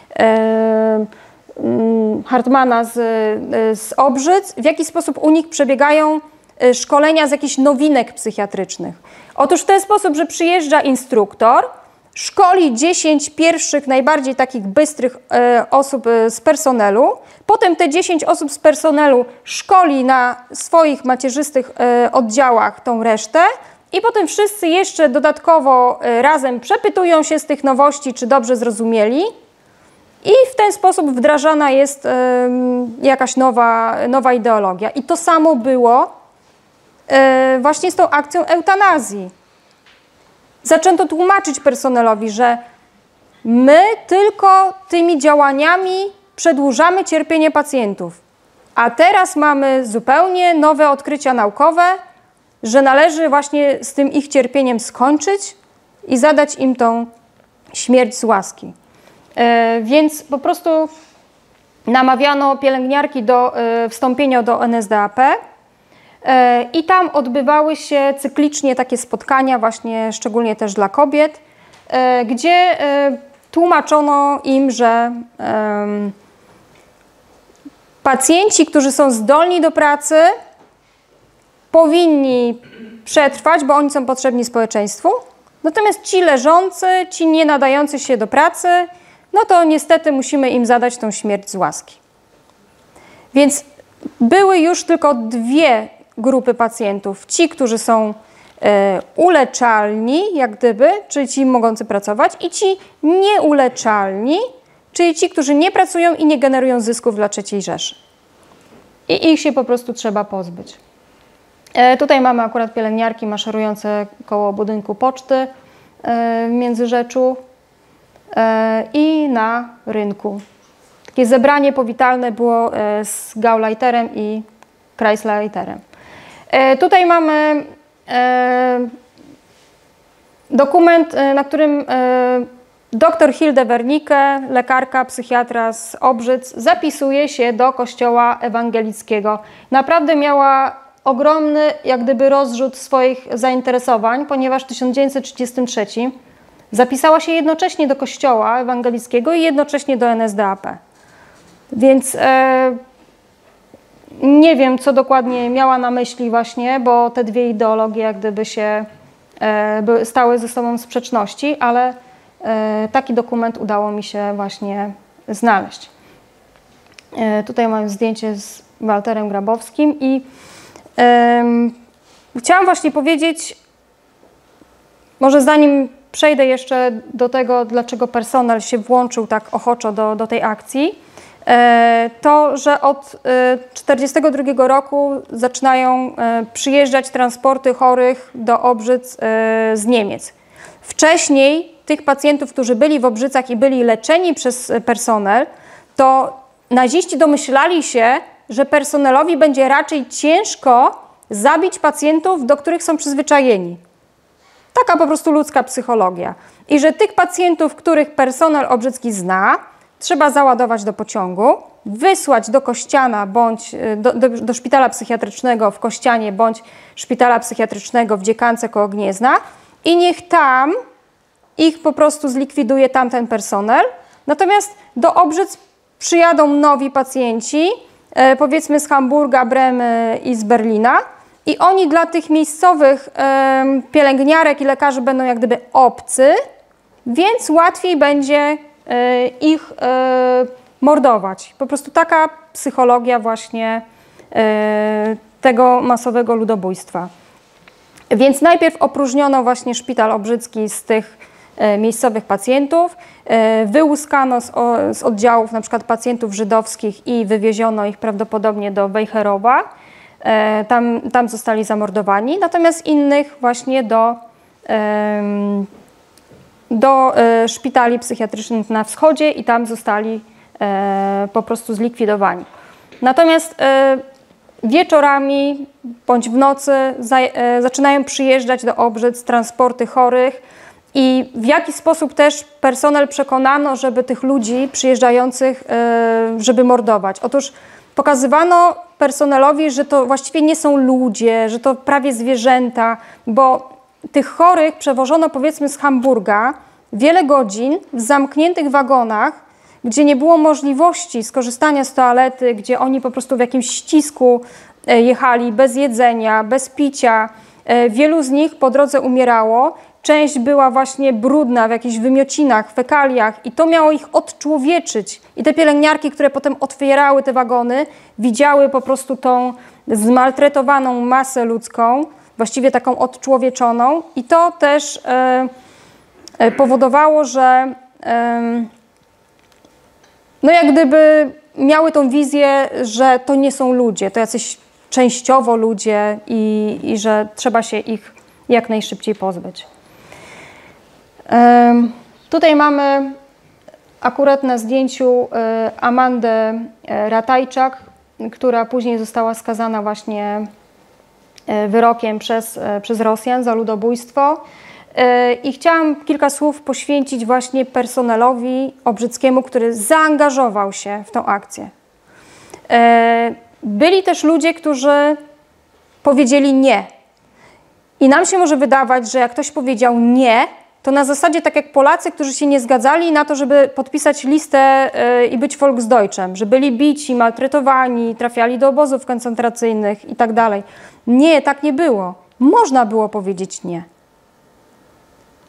Hartmana z, z Obrzyc, w jaki sposób u nich przebiegają szkolenia z jakichś nowinek psychiatrycznych. Otóż w ten sposób, że przyjeżdża instruktor, szkoli dziesięć pierwszych, najbardziej takich bystrych e, osób z personelu, potem te dziesięć osób z personelu szkoli na swoich macierzystych e, oddziałach tą resztę i potem wszyscy jeszcze dodatkowo e, razem przepytują się z tych nowości, czy dobrze zrozumieli. I w ten sposób wdrażana jest y, jakaś nowa, nowa ideologia. I to samo było y, właśnie z tą akcją eutanazji. Zaczęto tłumaczyć personelowi, że my tylko tymi działaniami przedłużamy cierpienie pacjentów. A teraz mamy zupełnie nowe odkrycia naukowe, że należy właśnie z tym ich cierpieniem skończyć i zadać im tą śmierć z łaski. Więc po prostu namawiano pielęgniarki do wstąpienia do N S D A P i tam odbywały się cyklicznie takie spotkania, właśnie szczególnie też dla kobiet, gdzie tłumaczono im, że pacjenci, którzy są zdolni do pracy, powinni przetrwać, bo oni są potrzebni społeczeństwu, Natomiast ci leżący, ci nie nadający się do pracy, no to niestety musimy im zadać tą śmierć z łaski. Więc były już tylko dwie grupy pacjentów. Ci, którzy są e, uleczalni, jak gdyby, czyli ci mogący pracować, i ci nieuleczalni, czyli ci, którzy nie pracują i nie generują zysków dla trzeciej Rzeszy. I ich się po prostu trzeba pozbyć. E, tutaj mamy akurat pielęgniarki maszerujące koło budynku poczty e, w Międzyrzeczu e, i na rynku. Takie zebranie powitalne było e, z Gauleiterem i Kreisleiterem. E, tutaj mamy e, dokument, e, na którym e, dr Hilde Wernicke, lekarka, psychiatra z Obrzyc, zapisuje się do kościoła ewangelickiego. Naprawdę miała ogromny, jak gdyby, rozrzut swoich zainteresowań, ponieważ w tysiąc dziewięćset trzydziestym trzecim zapisała się jednocześnie do kościoła ewangelickiego i jednocześnie do N S D A P. Więc e, nie wiem, co dokładnie miała na myśli właśnie, bo te dwie ideologie jak gdyby się e, były, stały ze sobą w sprzeczności, ale e, taki dokument udało mi się właśnie znaleźć. E, tutaj mam zdjęcie z Walterem Grabowskim i e, chciałam właśnie powiedzieć, może zanim przejdę jeszcze do tego, dlaczego personel się włączył tak ochoczo do, do tej akcji, to, że od tysiąc dziewięćset czterdziestego drugiego roku zaczynają przyjeżdżać transporty chorych do Obrzyc z Niemiec. Wcześniej tych pacjentów, którzy byli w Obrzycach i byli leczeni przez personel, to naziści domyślali się, że personelowi będzie raczej ciężko zabić pacjentów, do których są przyzwyczajeni. Taka po prostu ludzka psychologia. I że tych pacjentów, których personel obrzycki zna, trzeba załadować do pociągu, wysłać do Kościana bądź do, do, do szpitala psychiatrycznego w Kościanie bądź szpitala psychiatrycznego w Dziekance koło Gniezna i niech tam ich po prostu zlikwiduje tamten personel. Natomiast do Obrzyc przyjadą nowi pacjenci, e, powiedzmy z Hamburga, Bremy i z Berlina, i oni dla tych miejscowych e, pielęgniarek i lekarzy będą jak gdyby obcy, więc łatwiej będzie e, ich e, mordować. Po prostu taka psychologia właśnie e, tego masowego ludobójstwa. Więc najpierw opróżniono właśnie szpital obrzycki z tych e, miejscowych pacjentów, e, wyłuskano z, o, z oddziałów na przykład pacjentów żydowskich i wywieziono ich prawdopodobnie do Wejherowa. E, tam, tam zostali zamordowani, natomiast innych właśnie do, e, do e, szpitali psychiatrycznych na wschodzie i tam zostali e, po prostu zlikwidowani. Natomiast e, wieczorami bądź w nocy za, e, zaczynają przyjeżdżać do Obrzyc transporty chorych i w jaki sposób też personel przekonano, żeby tych ludzi przyjeżdżających, e, żeby mordować. Otóż pokazywano personelowi, że to właściwie nie są ludzie, że to prawie zwierzęta, bo tych chorych przewożono powiedzmy z Hamburga wiele godzin w zamkniętych wagonach, gdzie nie było możliwości skorzystania z toalety, gdzie oni po prostu w jakimś ścisku jechali, bez jedzenia, bez picia. Wielu z nich po drodze umierało. Część była właśnie brudna w jakichś wymiocinach, fekaliach i to miało ich odczłowieczyć. I te pielęgniarki, które potem otwierały te wagony, widziały po prostu tą zmaltretowaną masę ludzką, właściwie taką odczłowieczoną i to też e, e, powodowało, że e, no jak gdyby miały tą wizję, że to nie są ludzie, to jacyś częściowo ludzie i, i że trzeba się ich jak najszybciej pozbyć. Tutaj mamy akurat na zdjęciu Amandę Ratajczak, która później została skazana właśnie wyrokiem przez, przez Rosjan za ludobójstwo. I chciałam kilka słów poświęcić właśnie personelowi obrzyckiemu, który zaangażował się w tę akcję. Byli też ludzie, którzy powiedzieli nie. I nam się może wydawać, że jak ktoś powiedział nie, to na zasadzie tak jak Polacy, którzy się nie zgadzali na to, żeby podpisać listę i być Volksdeutschem, że byli bici, maltretowani, trafiali do obozów koncentracyjnych i tak dalej. Nie, tak nie było. Można było powiedzieć nie.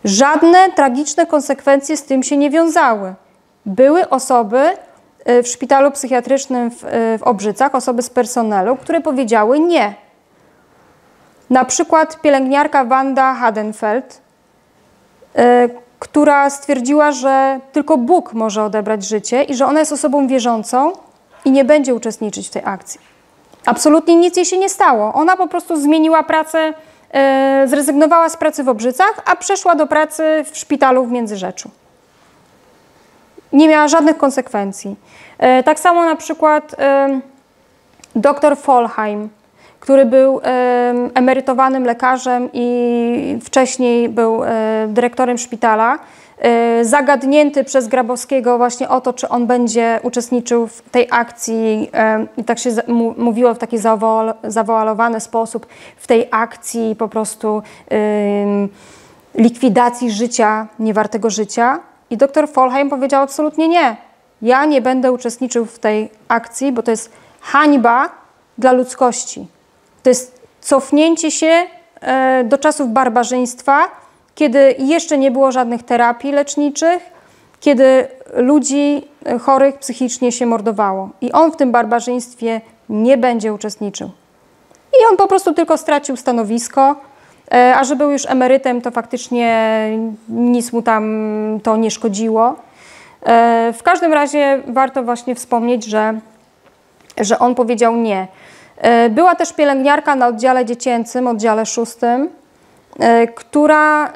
Żadne tragiczne konsekwencje z tym się nie wiązały. Były osoby w szpitalu psychiatrycznym w, w Obrzycach, osoby z personelu, które powiedziały nie. Na przykład pielęgniarka Wanda Hadenfeld, która stwierdziła, że tylko Bóg może odebrać życie i że ona jest osobą wierzącą i nie będzie uczestniczyć w tej akcji. Absolutnie nic jej się nie stało. Ona po prostu zmieniła pracę, e, zrezygnowała z pracy w Obrzycach, a przeszła do pracy w szpitalu w Międzyrzeczu. Nie miała żadnych konsekwencji. E, tak samo na przykład e, dr Folheim, który był e, emerytowanym lekarzem i wcześniej był e, dyrektorem szpitala, e, zagadnięty przez Grabowskiego właśnie o to, czy on będzie uczestniczył w tej akcji e, i tak się mu, mówiło w taki zawoal, zawoalowany sposób, w tej akcji po prostu e, likwidacji życia, niewartego życia. I dr Folheim powiedział absolutnie nie. Ja nie będę uczestniczył w tej akcji, bo to jest hańba dla ludzkości. To jest cofnięcie się do czasów barbarzyństwa, kiedy jeszcze nie było żadnych terapii leczniczych, kiedy ludzi chorych psychicznie się mordowało. I on w tym barbarzyństwie nie będzie uczestniczył. I on po prostu tylko stracił stanowisko, a że był już emerytem, to faktycznie nic mu tam to nie szkodziło. W każdym razie warto właśnie wspomnieć, że, że on powiedział nie. Była też pielęgniarka na oddziale dziecięcym, oddziale szóstym, która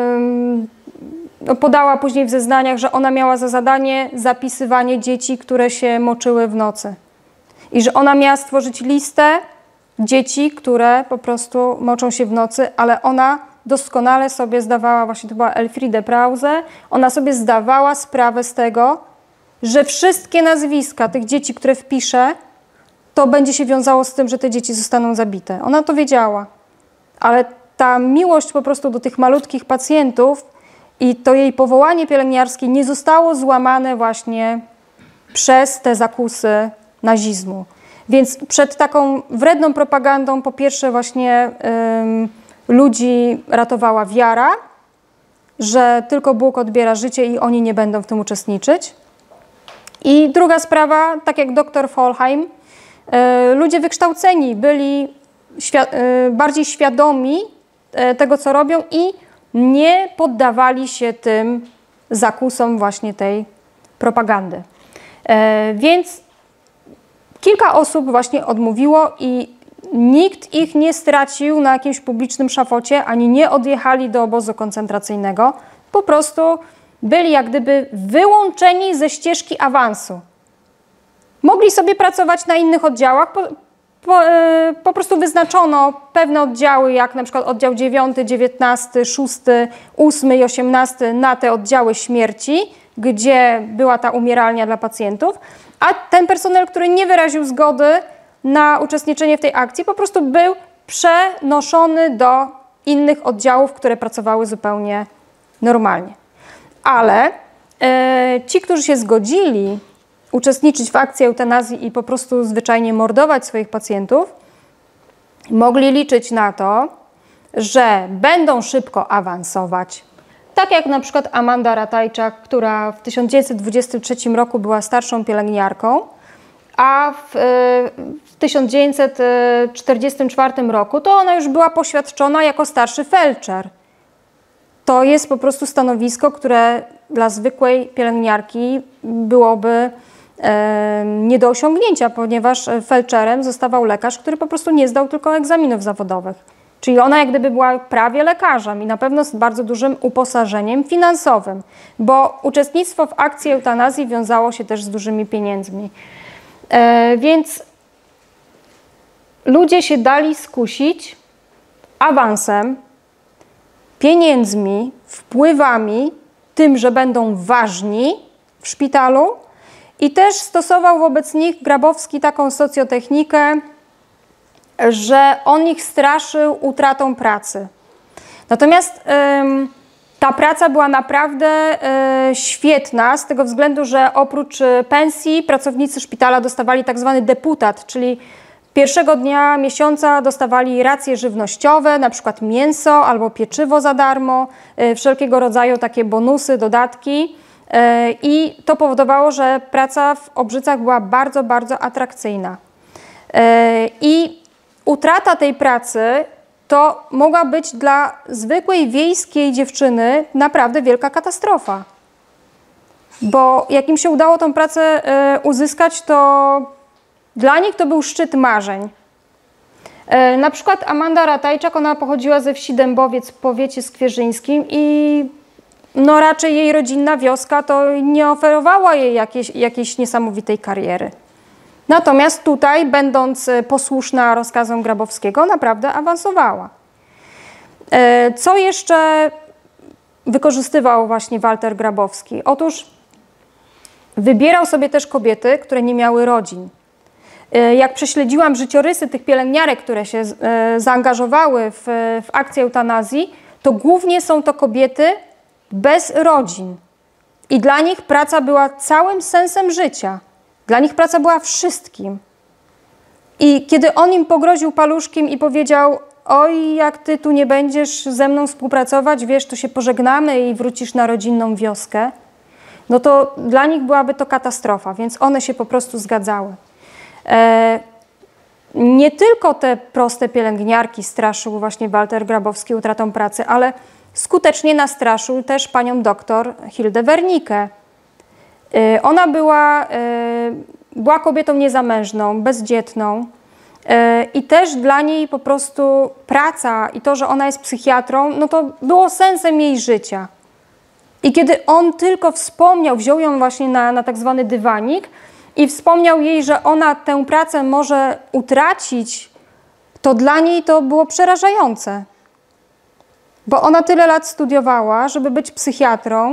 podała później w zeznaniach, że ona miała za zadanie zapisywanie dzieci, które się moczyły w nocy. I że ona miała stworzyć listę dzieci, które po prostu moczą się w nocy, ale ona doskonale sobie zdawała, właśnie to była Elfriede Prause, ona sobie zdawała sprawę z tego, że wszystkie nazwiska tych dzieci, które wpisze, to będzie się wiązało z tym, że te dzieci zostaną zabite. Ona to wiedziała, ale ta miłość po prostu do tych malutkich pacjentów i to jej powołanie pielęgniarskie nie zostało złamane właśnie przez te zakusy nazizmu. Więc przed taką wredną propagandą po pierwsze właśnie ym, ludzi ratowała wiara, że tylko Bóg odbiera życie i oni nie będą w tym uczestniczyć. I druga sprawa, tak jak dr Folheim, yy, ludzie wykształceni byli świ yy, bardziej świadomi yy, tego, co robią i nie poddawali się tym zakusom właśnie tej propagandy. Yy, więc kilka osób właśnie odmówiło i nikt ich nie stracił na jakimś publicznym szafocie, ani nie odjechali do obozu koncentracyjnego. Po prostu byli jak gdyby wyłączeni ze ścieżki awansu. Mogli sobie pracować na innych oddziałach, po, po, yy, po prostu wyznaczono pewne oddziały, jak na przykład oddział dziewiąty, dziewiętnasty, szósty, ósmy i osiemnasty na te oddziały śmierci, gdzie była ta umieralnia dla pacjentów, a ten personel, który nie wyraził zgody na uczestniczenie w tej akcji, po prostu był przenoszony do innych oddziałów, które pracowały zupełnie normalnie. Ale e, ci, którzy się zgodzili uczestniczyć w akcji eutanazji i po prostu zwyczajnie mordować swoich pacjentów, mogli liczyć na to, że będą szybko awansować. Tak jak na przykład Amanda Ratajczak, która w tysiąc dziewięćset dwudziestym trzecim roku była starszą pielęgniarką, a w, w tysiąc dziewięćset czterdziestym czwartym roku to ona już była poświadczona jako starszy felczer. To jest po prostu stanowisko, które dla zwykłej pielęgniarki byłoby e, nie do osiągnięcia, ponieważ felczerem zostawał lekarz, który po prostu nie zdał tylko egzaminów zawodowych. Czyli ona jak gdyby była prawie lekarzem i na pewno z bardzo dużym uposażeniem finansowym, bo uczestnictwo w akcji eutanazji wiązało się też z dużymi pieniędzmi. E, więc ludzie się dali skusić awansem, pieniędzmi, wpływami, tym, że będą ważni w szpitalu i też stosował wobec nich Grabowski taką socjotechnikę, że on ich straszył utratą pracy. Natomiast ym, ta praca była naprawdę y, świetna z tego względu, że oprócz pensji pracownicy szpitala dostawali tak zwany deputat, czyli Pierwszego dnia miesiąca dostawali racje żywnościowe, na przykład mięso albo pieczywo za darmo, wszelkiego rodzaju takie bonusy, dodatki. I to powodowało, że praca w Obrzycach była bardzo, bardzo atrakcyjna. I utrata tej pracy to mogła być dla zwykłej wiejskiej dziewczyny naprawdę wielka katastrofa. Bo jak im się udało tą pracę uzyskać, to dla nich to był szczyt marzeń. Na przykład Amanda Ratajczak, ona pochodziła ze wsi Dębowiec w powiecie skwierzyńskim i no raczej jej rodzinna wioska to nie oferowała jej jakiejś, jakiejś niesamowitej kariery. Natomiast tutaj, będąc posłuszna rozkazom Grabowskiego, naprawdę awansowała. Co jeszcze wykorzystywał właśnie Walter Grabowski? Otóż wybierał sobie też kobiety, które nie miały rodzin. Jak prześledziłam życiorysy tych pielęgniarek, które się zaangażowały w, w akcję eutanazji, to głównie są to kobiety bez rodzin. I dla nich praca była całym sensem życia. Dla nich praca była wszystkim. I kiedy on im pogroził paluszkiem i powiedział: oj, jak ty tu nie będziesz ze mną współpracować, wiesz, to się pożegnamy i wrócisz na rodzinną wioskę, no to dla nich byłaby to katastrofa, więc one się po prostu zgadzały. E, nie tylko te proste pielęgniarki straszył właśnie Walter Grabowski utratą pracy, ale skutecznie nastraszył też panią doktor Hildę Wernickę. E, ona była, e, była kobietą niezamężną, bezdzietną e, i też dla niej po prostu praca i to, że ona jest psychiatrą, no to było sensem jej życia. I kiedy on tylko wspomniał, wziął ją właśnie na, na tak zwany dywanik i wspomniał jej, że ona tę pracę może utracić, to dla niej to było przerażające. Bo ona tyle lat studiowała, żeby być psychiatrą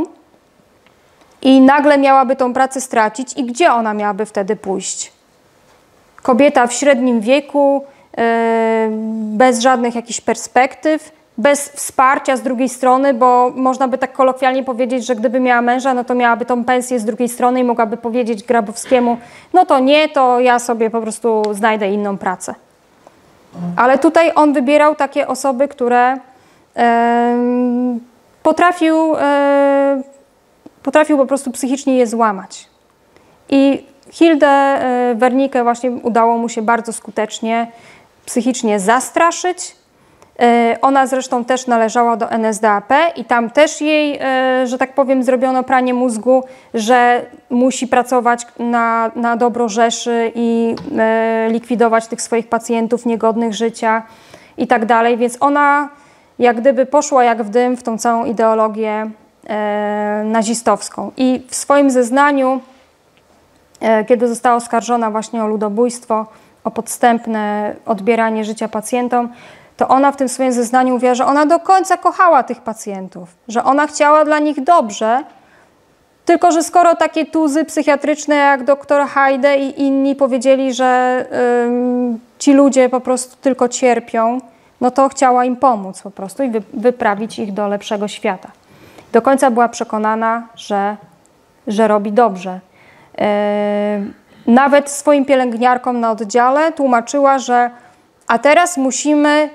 i nagle miałaby tą pracę stracić i gdzie ona miałaby wtedy pójść? Kobieta w średnim wieku, yy, bez żadnych jakichś perspektyw, bez wsparcia z drugiej strony, bo można by tak kolokwialnie powiedzieć, że gdyby miała męża, no to miałaby tą pensję z drugiej strony i mogłaby powiedzieć Grabowskiemu: no to nie, to ja sobie po prostu znajdę inną pracę. Ale tutaj on wybierał takie osoby, które e, potrafił, e, potrafił po prostu psychicznie je złamać. I Hildę e, Wernickę właśnie udało mu się bardzo skutecznie psychicznie zastraszyć. Ona zresztą też należała do N S D A P i tam też jej, że tak powiem, zrobiono pranie mózgu, że musi pracować na, na dobro Rzeszy i likwidować tych swoich pacjentów niegodnych życia i tak dalej. Więc ona jak gdyby poszła jak w dym w tą całą ideologię nazistowską. I w swoim zeznaniu, kiedy została oskarżona właśnie o ludobójstwo, o podstępne odbieranie życia pacjentom, to ona w tym swoim zeznaniu mówiła, że ona do końca kochała tych pacjentów, że ona chciała dla nich dobrze, tylko że skoro takie tuzy psychiatryczne jak doktor Hajde i inni powiedzieli, że ym, ci ludzie po prostu tylko cierpią, no to chciała im pomóc po prostu i wy, wyprawić ich do lepszego świata. Do końca była przekonana, że, że robi dobrze. Yy, nawet swoim pielęgniarkom na oddziale tłumaczyła, że a teraz musimy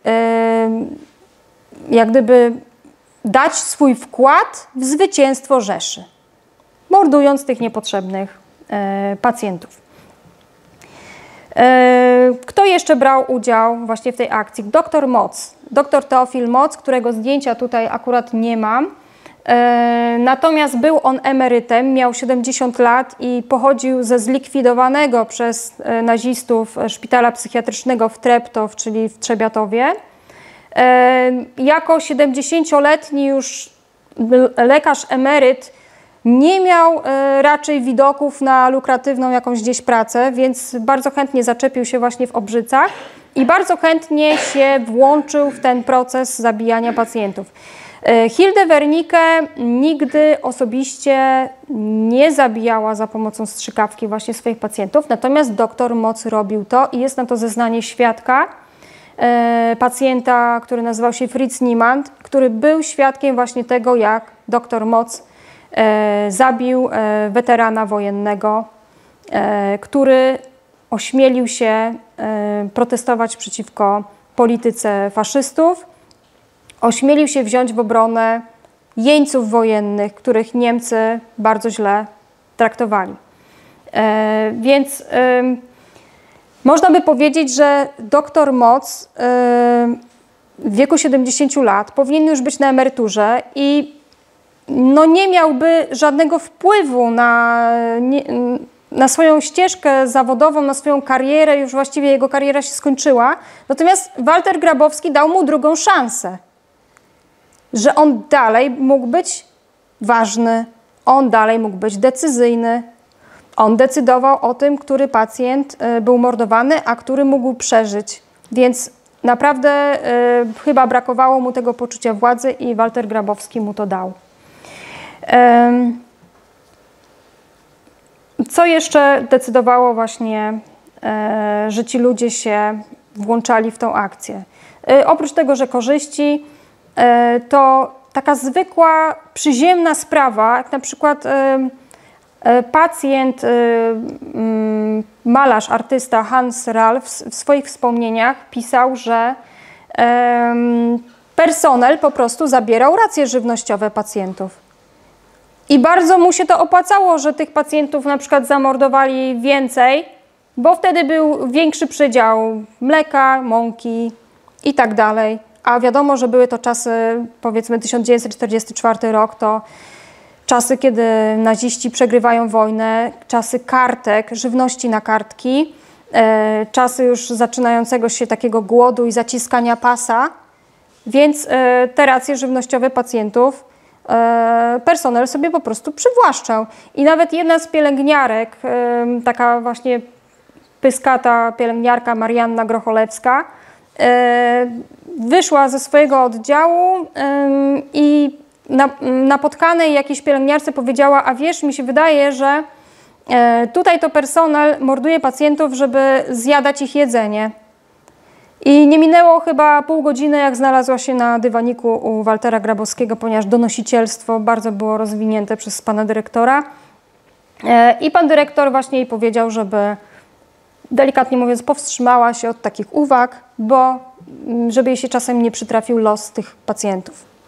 jak gdyby dać swój wkład w zwycięstwo Rzeszy, mordując tych niepotrzebnych pacjentów. Kto jeszcze brał udział właśnie w tej akcji? Doktor Moc, doktor Teofil Moc, którego zdjęcia tutaj akurat nie mam. Natomiast był on emerytem, miał siedemdziesiąt lat i pochodził ze zlikwidowanego przez nazistów szpitala psychiatrycznego w Treptow, czyli w Trzebiatowie. Jako siedemdziesięcioletni już lekarz emeryt nie miał raczej widoków na lukratywną jakąś gdzieś pracę, więc bardzo chętnie zaczepił się właśnie w Obrzycach i bardzo chętnie się włączył w ten proces zabijania pacjentów. Hildę Wernickę nigdy osobiście nie zabijała za pomocą strzykawki właśnie swoich pacjentów, natomiast doktor Moc robił to i jest na to zeznanie świadka, e, pacjenta, który nazywał się Fritz Niemand, który był świadkiem właśnie tego, jak doktor Moc e, zabił e, weterana wojennego, e, który ośmielił się protestować przeciwko polityce faszystów, ośmielił się wziąć w obronę jeńców wojennych, których Niemcy bardzo źle traktowali. Więc można by powiedzieć, że doktor Moc w wieku siedemdziesięciu lat powinien już być na emeryturze i no nie miałby żadnego wpływu na, nie, na swoją ścieżkę zawodową, na swoją karierę, już właściwie jego kariera się skończyła. Natomiast Walter Grabowski dał mu drugą szansę, że on dalej mógł być ważny, on dalej mógł być decyzyjny. On decydował o tym, który pacjent był mordowany, a który mógł przeżyć. Więc naprawdę y, chyba brakowało mu tego poczucia władzy i Walter Grabowski mu to dał. Ym, co jeszcze decydowało właśnie, y, że ci ludzie się włączali w tą akcję? Y, oprócz tego, że korzyści, y, to taka zwykła, przyziemna sprawa, jak na przykład y, pacjent, malarz, artysta Hans Ralf w swoich wspomnieniach pisał, że personel po prostu zabierał racje żywnościowe pacjentów. I bardzo mu się to opłacało, że tych pacjentów na przykład zamordowali więcej, bo wtedy był większy przydział mleka, mąki i tak dalej. A wiadomo, że były to czasy, powiedzmy tysiąc dziewięćset czterdziesty czwarty rok, to czasy, kiedy naziści przegrywają wojnę, czasy kartek, żywności na kartki, e, czasy już zaczynającego się takiego głodu i zaciskania pasa, więc e, te racje żywnościowe pacjentów e, personel sobie po prostu przywłaszczał. I nawet jedna z pielęgniarek, e, taka właśnie pyskata pielęgniarka Marianna Grocholewska, e, wyszła ze swojego oddziału e, i Na, napotkanej jakiejś pielęgniarce powiedziała: a wiesz, mi się wydaje, że e, tutaj to personel morduje pacjentów, żeby zjadać ich jedzenie. I nie minęło chyba pół godziny, jak znalazła się na dywaniku u Waltera Grabowskiego, ponieważ donosicielstwo bardzo było rozwinięte przez pana dyrektora. E, I pan dyrektor właśnie jej powiedział, żeby, delikatnie mówiąc, powstrzymała się od takich uwag, bo żeby jej się czasem nie przytrafił los tych pacjentów.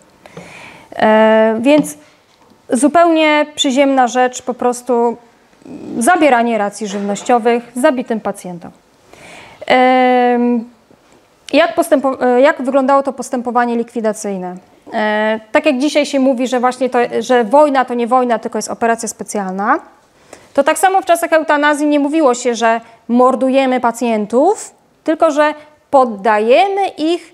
E, więc zupełnie przyziemna rzecz, po prostu zabieranie racji żywnościowych zabitym pacjentom. E, jak, postępo- jak wyglądało to postępowanie likwidacyjne? E, tak jak dzisiaj się mówi, że właśnie to, że wojna to nie wojna, tylko jest operacja specjalna, to tak samo w czasach eutanazji nie mówiło się, że mordujemy pacjentów, tylko że poddajemy ich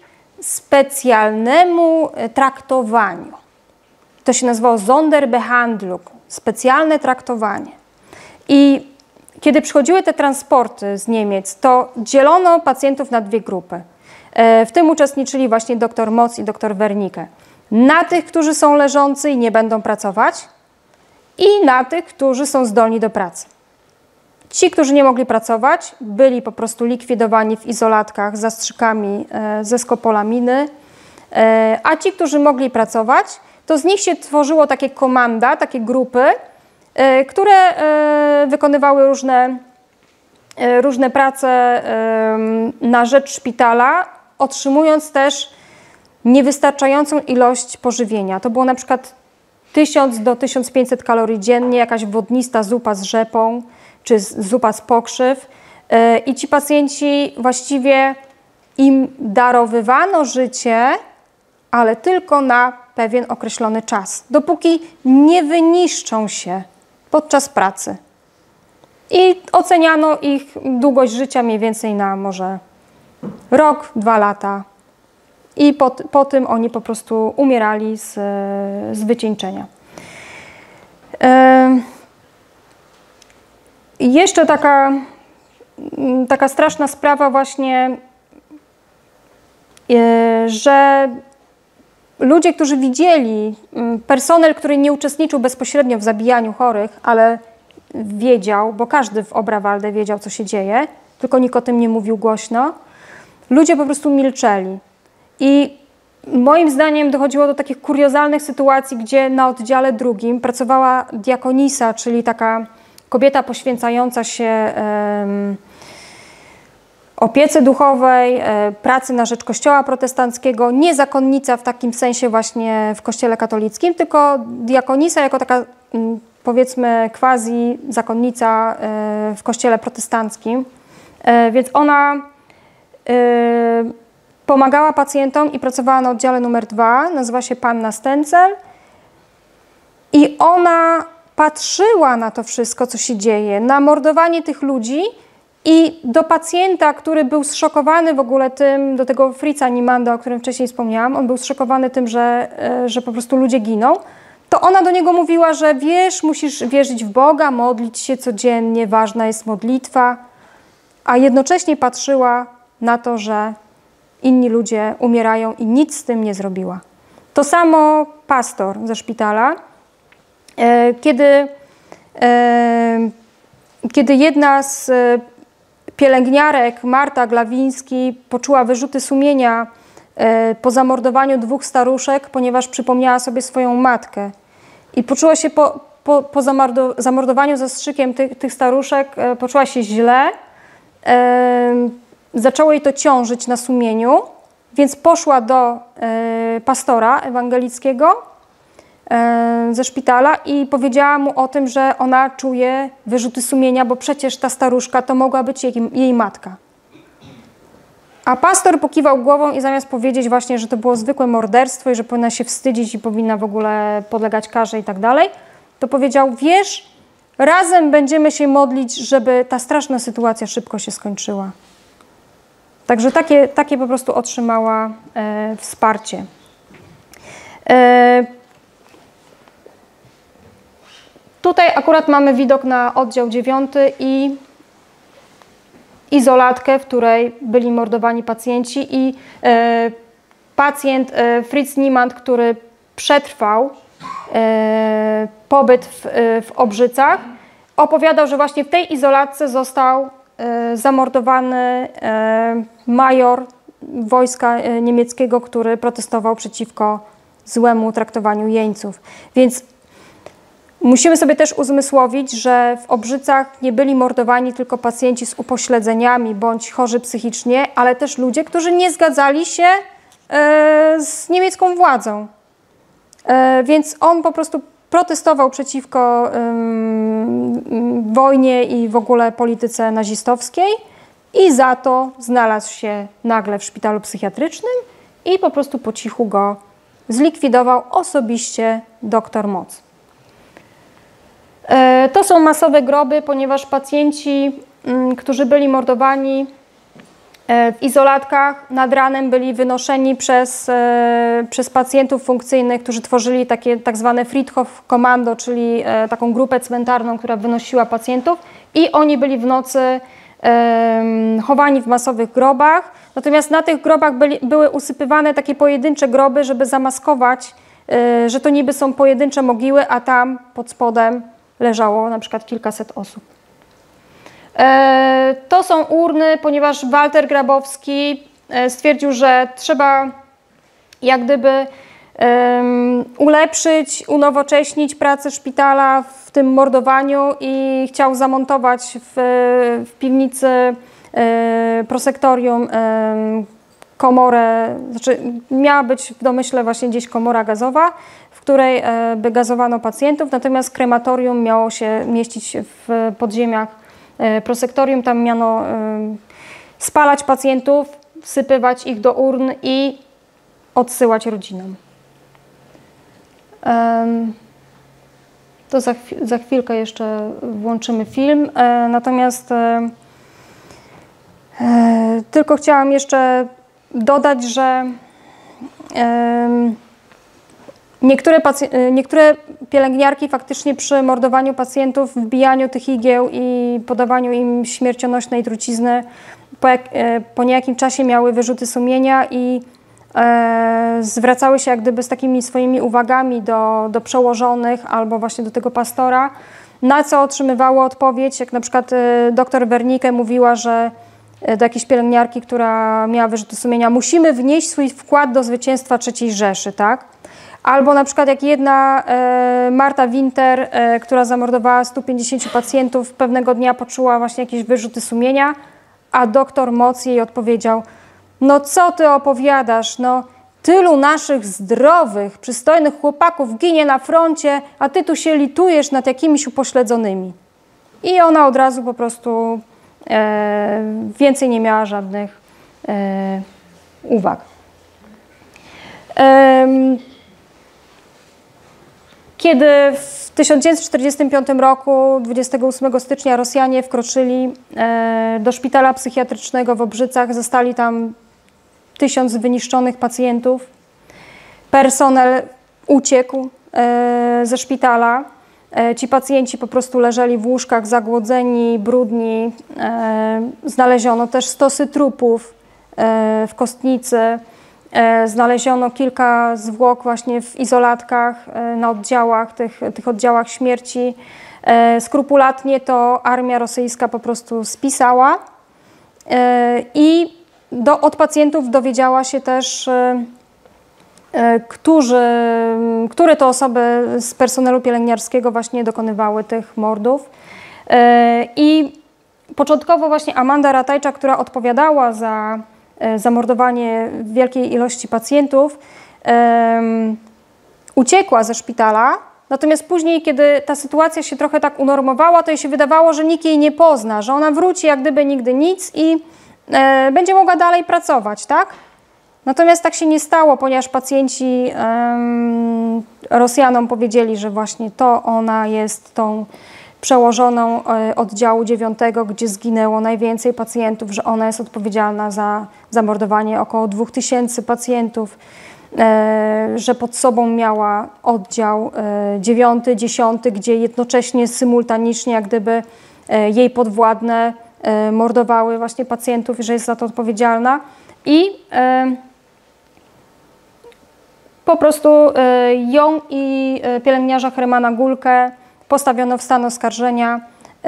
specjalnemu traktowaniu. To się nazywało Sonderbehandlung, specjalne traktowanie. I kiedy przychodziły te transporty z Niemiec, to dzielono pacjentów na dwie grupy. W tym uczestniczyli właśnie dr Moc i dr Wernicke. Na tych, którzy są leżący i nie będą pracować, i na tych, którzy są zdolni do pracy. Ci, którzy nie mogli pracować, byli po prostu likwidowani w izolatkach z zastrzykami ze skopolaminy, a ci, którzy mogli pracować, to z nich się tworzyło takie komanda, takie grupy, które wykonywały różne, różne prace na rzecz szpitala, otrzymując też niewystarczającą ilość pożywienia. To było na przykład tysiąc do tysiąc pięćset kalorii dziennie, jakaś wodnista zupa z rzepą, czy zupa z pokrzyw. I ci pacjenci właściwie im darowywano życie, ale tylko na pewien określony czas, dopóki nie wyniszczą się podczas pracy. I oceniano ich długość życia mniej więcej na może rok, dwa lata. I po, po tym oni po prostu umierali z, z wycieńczenia. I jeszcze taka, taka straszna sprawa właśnie, że ludzie, którzy widzieli, personel, który nie uczestniczył bezpośrednio w zabijaniu chorych, ale wiedział, bo każdy w Obrawalde wiedział, co się dzieje, tylko nikt o tym nie mówił głośno, ludzie po prostu milczeli. I moim zdaniem dochodziło do takich kuriozalnych sytuacji, gdzie na oddziale drugim pracowała diakonisa, czyli taka kobieta poświęcająca się um, opiece duchowej, pracy na rzecz Kościoła protestanckiego, nie zakonnica w takim sensie właśnie w Kościele katolickim, tylko diakonisa jako taka, powiedzmy, quasi zakonnica w Kościele protestanckim. Więc ona pomagała pacjentom i pracowała na oddziale numer dwa, nazywa się Panna Stencel. I ona patrzyła na to wszystko, co się dzieje, na mordowanie tych ludzi i do pacjenta, który był zszokowany w ogóle tym, do tego Fritza Niemanda, o którym wcześniej wspomniałam, on był zszokowany tym, że, że po prostu ludzie giną, to ona do niego mówiła, że wiesz, musisz wierzyć w Boga, modlić się codziennie, ważna jest modlitwa, a jednocześnie patrzyła na to, że inni ludzie umierają i nic z tym nie zrobiła. To samo pastor ze szpitala, kiedy, kiedy jedna z pielęgniarek, Marta Glawiński, poczuła wyrzuty sumienia po zamordowaniu dwóch staruszek, ponieważ przypomniała sobie swoją matkę i poczuła się po, po, po zamordowaniu zastrzykiem tych, tych staruszek, poczuła się źle, zaczęło jej to ciążyć na sumieniu, więc poszła do pastora ewangelickiego ze szpitala i powiedziała mu o tym, że ona czuje wyrzuty sumienia, bo przecież ta staruszka to mogła być jej, jej matka. A pastor pokiwał głową i zamiast powiedzieć właśnie, że to było zwykłe morderstwo i że powinna się wstydzić i powinna w ogóle podlegać karze i tak dalej, to powiedział, wiesz, razem będziemy się modlić, żeby ta straszna sytuacja szybko się skończyła. Także takie, takie po prostu otrzymała e, wsparcie. E, Tutaj akurat mamy widok na oddział dziewiąty i izolatkę, w której byli mordowani pacjenci i e, pacjent e, Fritz Niemand, który przetrwał e, pobyt w, e, w Obrzycach, opowiadał, że właśnie w tej izolatce został e, zamordowany e, major wojska e, niemieckiego, który protestował przeciwko złemu traktowaniu jeńców. Więc musimy sobie też uzmysłowić, że w Obrzycach nie byli mordowani tylko pacjenci z upośledzeniami bądź chorzy psychicznie, ale też ludzie, którzy nie zgadzali się e, z niemiecką władzą. E, więc on po prostu protestował przeciwko e, wojnie i w ogóle polityce nazistowskiej i za to znalazł się nagle w szpitalu psychiatrycznym i po prostu po cichu go zlikwidował osobiście doktor Moc. To są masowe groby, ponieważ pacjenci, którzy byli mordowani w izolatkach, nad ranem byli wynoszeni przez, przez pacjentów funkcyjnych, którzy tworzyli takie tak zwane Friedhof-Kommando, czyli taką grupę cmentarną, która wynosiła pacjentów i oni byli w nocy chowani w masowych grobach. Natomiast na tych grobach byli, były usypywane takie pojedyncze groby, żeby zamaskować, że to niby są pojedyncze mogiły, a tam pod spodem leżało na przykład kilkaset osób. E, to są urny, ponieważ Walter Grabowski stwierdził, że trzeba jak gdyby um, ulepszyć, unowocześnić pracę szpitala w tym mordowaniu i chciał zamontować w, w piwnicy e, prosektorium e, komorę, znaczy miała być w domyśle właśnie gdzieś komora gazowa, w której by gazowano pacjentów, natomiast krematorium miało się mieścić w podziemiach prosektorium. Tam miano spalać pacjentów, wsypywać ich do urn i odsyłać rodzinom. To za, za chwilkę jeszcze włączymy film, natomiast tylko chciałam jeszcze dodać, że Niektóre, niektóre pielęgniarki faktycznie przy mordowaniu pacjentów, wbijaniu tych igieł i podawaniu im śmiercionośnej trucizny po, jak, po niejakim czasie miały wyrzuty sumienia i e, zwracały się jak gdyby z takimi swoimi uwagami do, do przełożonych albo właśnie do tego pastora, na co otrzymywały odpowiedź, jak na przykład e, doktor Wernicke mówiła, że do jakiejś pielęgniarki, która miała wyrzuty sumienia, musimy wnieść swój wkład do zwycięstwa trzeciej Rzeszy, tak? Albo na przykład jak jedna e, Marta Winter, e, która zamordowała stu pięćdziesięciu pacjentów, pewnego dnia poczuła właśnie jakieś wyrzuty sumienia, a doktor Moc jej odpowiedział: no co ty opowiadasz, no tylu naszych zdrowych, przystojnych chłopaków ginie na froncie, a ty tu się litujesz nad jakimiś upośledzonymi. I ona od razu po prostu e, więcej nie miała żadnych e, uwag. E, Kiedy w tysiąc dziewięćset czterdziestym piątym roku, dwudziestego ósmego stycznia, Rosjanie wkroczyli do szpitala psychiatrycznego w Obrzycach, zostali tam tysiąc wyniszczonych pacjentów. Personel uciekł ze szpitala. Ci pacjenci po prostu leżeli w łóżkach zagłodzeni, brudni. Znaleziono też stosy trupów w kostnicy. Znaleziono kilka zwłok właśnie w izolatkach na oddziałach, tych, tych oddziałach śmierci. Skrupulatnie to armia rosyjska po prostu spisała i do, od pacjentów dowiedziała się też, którzy, które to osoby z personelu pielęgniarskiego właśnie dokonywały tych mordów. I początkowo właśnie Amanda Ratajczak, która odpowiadała za zamordowanie wielkiej ilości pacjentów, um, uciekła ze szpitala, natomiast później, kiedy ta sytuacja się trochę tak unormowała, to jej się wydawało, że nikt jej nie pozna, że ona wróci jak gdyby nigdy nic i e, będzie mogła dalej pracować, tak? Natomiast tak się nie stało, ponieważ pacjenci um, Rosjanom powiedzieli, że właśnie to ona jest tą przełożoną oddziału dziewiątego, gdzie zginęło najwięcej pacjentów, że ona jest odpowiedzialna za zamordowanie około dwóch tysięcy pacjentów, że pod sobą miała oddział dziewiąty, dziesiąty, gdzie jednocześnie, symultanicznie, jak gdyby jej podwładne mordowały właśnie pacjentów i że jest za to odpowiedzialna. I po prostu ją i pielęgniarza Hermana Gulkę postawiono w stan oskarżenia yy,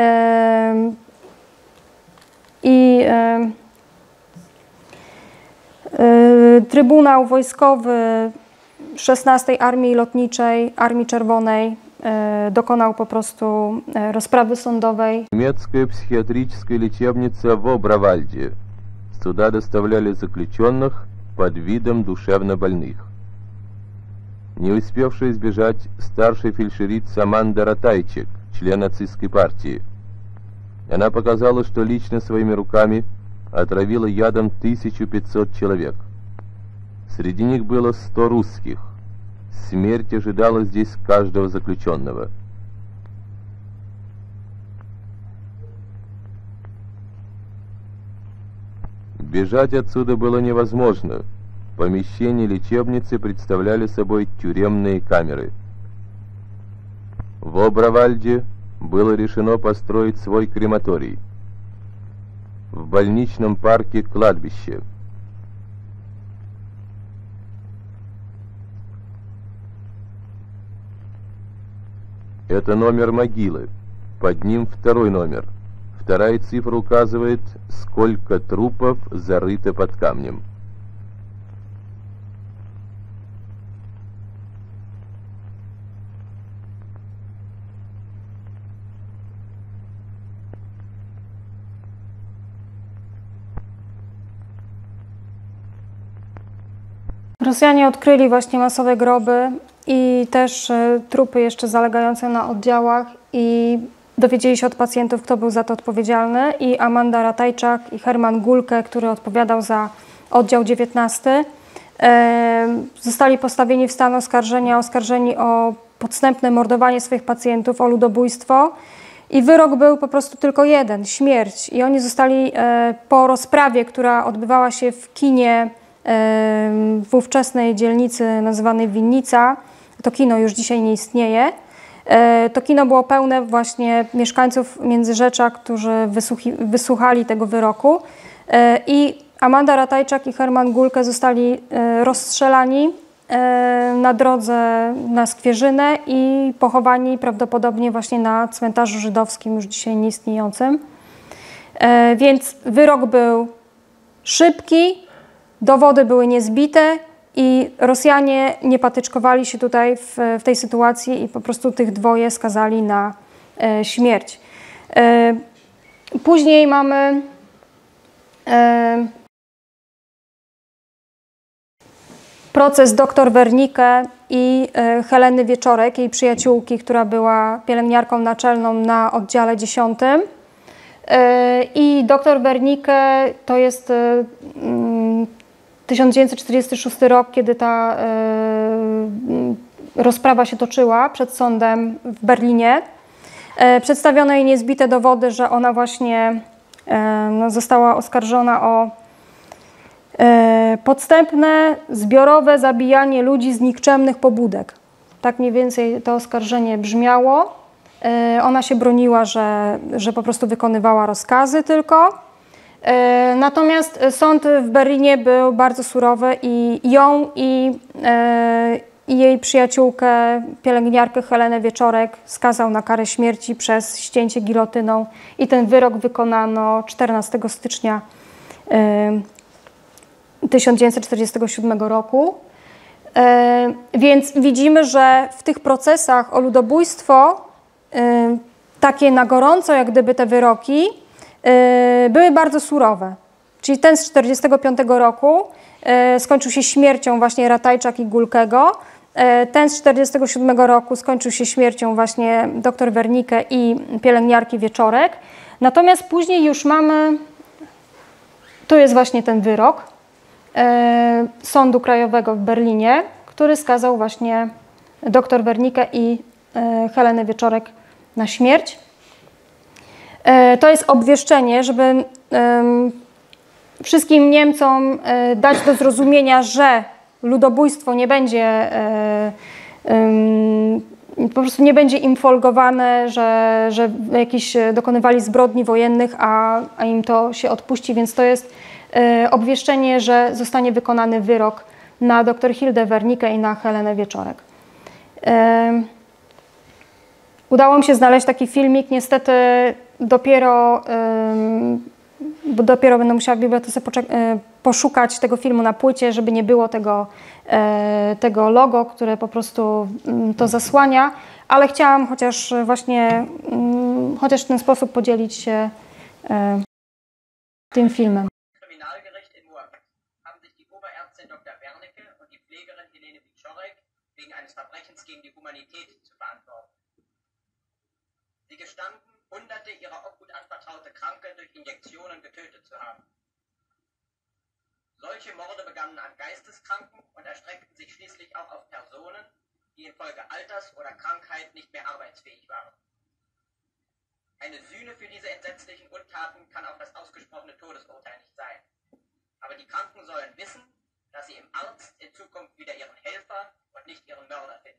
i yy, yy, Trybunał Wojskowy szesnastej Armii Lotniczej, Armii Czerwonej yy, dokonał po prostu yy, rozprawy sądowej. Немецкая психиатрическая лечебница в Обравальде. Сюда доставляли заключенных под видом душевнобольных. Не успевшая избежать старшей фельдшерица Аманда Ратайчак, член нацистской партии. Она показала, что лично своими руками отравила ядом тысячу пятьсот человек. Среди них было сто русских. Смерть ожидала здесь каждого заключенного. Бежать отсюда было невозможно. Помещения лечебницы представляли собой тюремные камеры. В Обравальде было решено построить свой крематорий. В больничном парке кладбище. Это номер могилы. Под ним второй номер. Вторая цифра указывает, сколько трупов зарыто под камнем. Rosjanie odkryli właśnie masowe groby i też y, trupy jeszcze zalegające na oddziałach i dowiedzieli się od pacjentów, kto był za to odpowiedzialny, i Amanda Ratajczak i Herman Gulkę, który odpowiadał za oddział dziewiętnasty, y, zostali postawieni w stan oskarżenia, oskarżeni o podstępne mordowanie swoich pacjentów, o ludobójstwo, i wyrok był po prostu tylko jeden, śmierć. I oni zostali y, po rozprawie, która odbywała się w kinie w ówczesnej dzielnicy nazywanej Winnica. To kino już dzisiaj nie istnieje. To kino było pełne właśnie mieszkańców Międzyrzecza, którzy wysłuchi, wysłuchali tego wyroku. I Amanda Ratajczak i Herman Gulkę zostali rozstrzelani na drodze na Skwierzynę i pochowani prawdopodobnie właśnie na cmentarzu żydowskim, już dzisiaj nieistniejącym. Więc wyrok był szybki, dowody były niezbite i Rosjanie nie patyczkowali się tutaj w, w tej sytuacji i po prostu tych dwoje skazali na e, śmierć. E, później mamy proces dr Wernicke i Heleny Wieczorek, jej przyjaciółki, która była pielęgniarką naczelną na oddziale dziesiątym. I dr Wernicke to jest tysiąc dziewięćset czterdziesty szósty rok, kiedy ta rozprawa się toczyła przed sądem w Berlinie. Przedstawiono jej niezbite dowody, że ona właśnie no, została oskarżona o podstępne, zbiorowe zabijanie ludzi z nikczemnych pobudek. Tak mniej więcej to oskarżenie brzmiało. Ona się broniła, że, że po prostu wykonywała rozkazy tylko. Natomiast sąd w Berlinie był bardzo surowy i ją i, i jej przyjaciółkę, pielęgniarkę Helenę Wieczorek skazał na karę śmierci przez ścięcie gilotyną i ten wyrok wykonano czternastego stycznia tysiąc dziewięćset czterdziestego siódmego roku. Więc widzimy, że w tych procesach o ludobójstwo takie na gorąco, jak gdyby te wyroki, były bardzo surowe. Czyli ten z tysiąc dziewięćset czterdziestego piątego roku skończył się śmiercią właśnie Ratajczak i Gulkego. Ten z tysiąc dziewięćset czterdziestego siódmego roku skończył się śmiercią właśnie dr Wernicke i pielęgniarki Wieczorek. Natomiast później już mamy, tu jest właśnie ten wyrok Sądu Krajowego w Berlinie, który skazał właśnie dr Wernicke i Helenę Wieczorek na śmierć. To jest obwieszczenie, żeby wszystkim Niemcom dać do zrozumienia, że ludobójstwo nie będzie po prostu nie będzie im folgowane, że, że jakieś dokonywali zbrodni wojennych, a, a im to się odpuści, więc to jest obwieszczenie, że zostanie wykonany wyrok na dr Hildę Wernicke i na Helenę Wieczorek. Udało mi się znaleźć taki filmik, niestety dopiero, bo dopiero będę musiała w bibliotece poszukać tego filmu na płycie, żeby nie było tego, tego logo, które po prostu to zasłania, ale chciałam chociaż właśnie, chociaż w ten sposób podzielić się tym filmem. Sie gestanden, hunderte ihrer Obhut anvertraute Kranke durch Injektionen getötet zu haben. Solche Morde begannen an Geisteskranken und erstreckten sich schließlich auch auf Personen, die infolge Alters oder Krankheit nicht mehr arbeitsfähig waren. Eine Sühne für diese entsetzlichen Untaten kann auch das ausgesprochene Todesurteil nicht sein. Aber die Kranken sollen wissen, dass sie im Arzt in Zukunft wieder ihren Helfer und nicht ihren Mörder finden.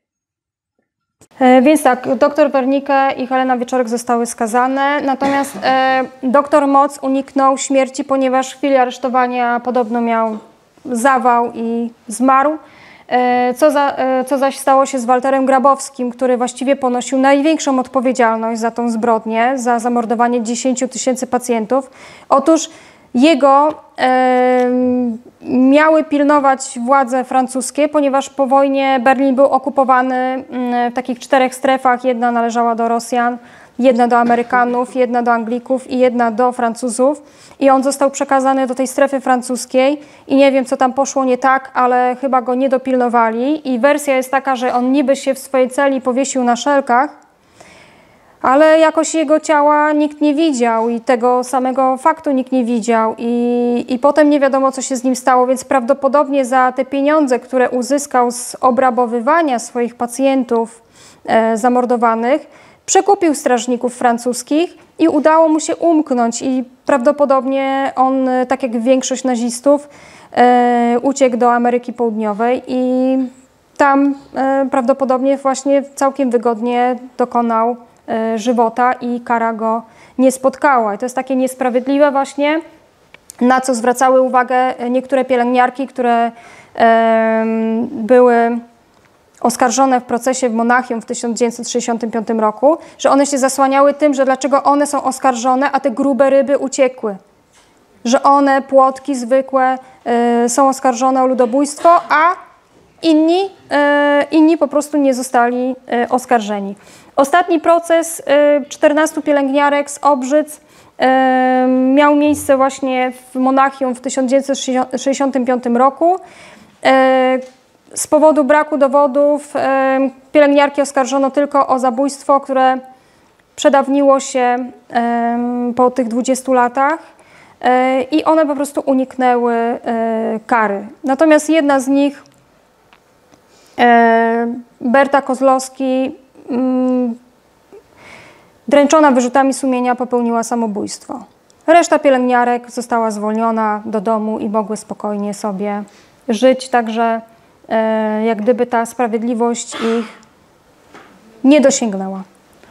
Więc tak, dr Wernicke i Helena Wieczorek zostały skazane, natomiast e, dr Moc uniknął śmierci, ponieważ w chwili aresztowania podobno miał zawał i zmarł. E, co, za, e, co zaś stało się z Walterem Grabowskim, który właściwie ponosił największą odpowiedzialność za tą zbrodnię, za zamordowanie dziesięciu tysięcy pacjentów. Otóż jego e, miały pilnować władze francuskie, ponieważ po wojnie Berlin był okupowany w takich czterech strefach. Jedna należała do Rosjan, jedna do Amerykanów, jedna do Anglików i jedna do Francuzów. I on został przekazany do tej strefy francuskiej i nie wiem, co tam poszło nie tak, ale chyba go nie dopilnowali. I wersja jest taka, że on niby się w swojej celi powiesił na szelkach, ale jakoś jego ciała nikt nie widział i tego samego faktu nikt nie widział i, i potem nie wiadomo, co się z nim stało, więc prawdopodobnie za te pieniądze, które uzyskał z obrabowywania swoich pacjentów e, zamordowanych, przekupił strażników francuskich i udało mu się umknąć i prawdopodobnie on, tak jak większość nazistów, e, uciekł do Ameryki Południowej i tam e, prawdopodobnie właśnie całkiem wygodnie dokonał żywota i kara go nie spotkała. I to jest takie niesprawiedliwe właśnie, na co zwracały uwagę niektóre pielęgniarki, które e, były oskarżone w procesie w Monachium w tysiąc dziewięćset sześćdziesiątym piątym roku, że one się zasłaniały tym, że dlaczego one są oskarżone, a te grube ryby uciekły. Że one, płotki zwykłe, e, są oskarżone o ludobójstwo, a inni, e, inni po prostu nie zostali e, oskarżeni. Ostatni proces czternastu pielęgniarek z Obrzyc miał miejsce właśnie w Monachium w tysiąc dziewięćset sześćdziesiątym piątym roku. Z powodu braku dowodów pielęgniarki oskarżono tylko o zabójstwo, które przedawniło się po tych dwudziestu latach i one po prostu uniknęły kary. Natomiast jedna z nich, Berta Kozłowski, dręczona wyrzutami sumienia, popełniła samobójstwo. Reszta pielęgniarek została zwolniona do domu i mogły spokojnie sobie żyć, także jak gdyby ta sprawiedliwość ich nie dosięgnęła.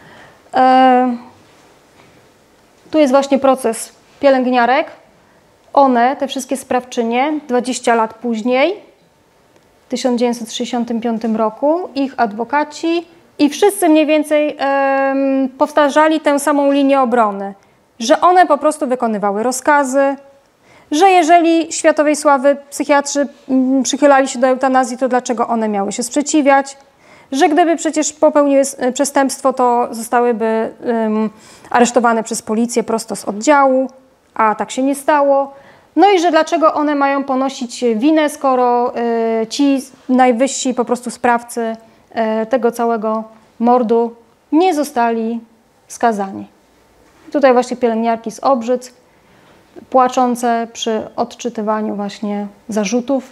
Tu jest właśnie proces pielęgniarek. One, te wszystkie sprawczynie, dwadzieścia lat później, w tysiąc dziewięćset sześćdziesiątym piątym roku, ich adwokaci i wszyscy mniej więcej um, powtarzali tę samą linię obrony, że one po prostu wykonywały rozkazy, że jeżeli światowej sławy psychiatrzy um, przychylali się do eutanazji, to dlaczego one miały się sprzeciwiać, że gdyby przecież popełniły przestępstwo, to zostałyby um, aresztowane przez policję prosto z oddziału, a tak się nie stało. No i że dlaczego one mają ponosić winę, skoro y, ci najwyżsi po prostu sprawcy y, tego całego mordu nie zostali skazani. Tutaj właśnie pielęgniarki z Obrzyc, płaczące przy odczytywaniu właśnie zarzutów.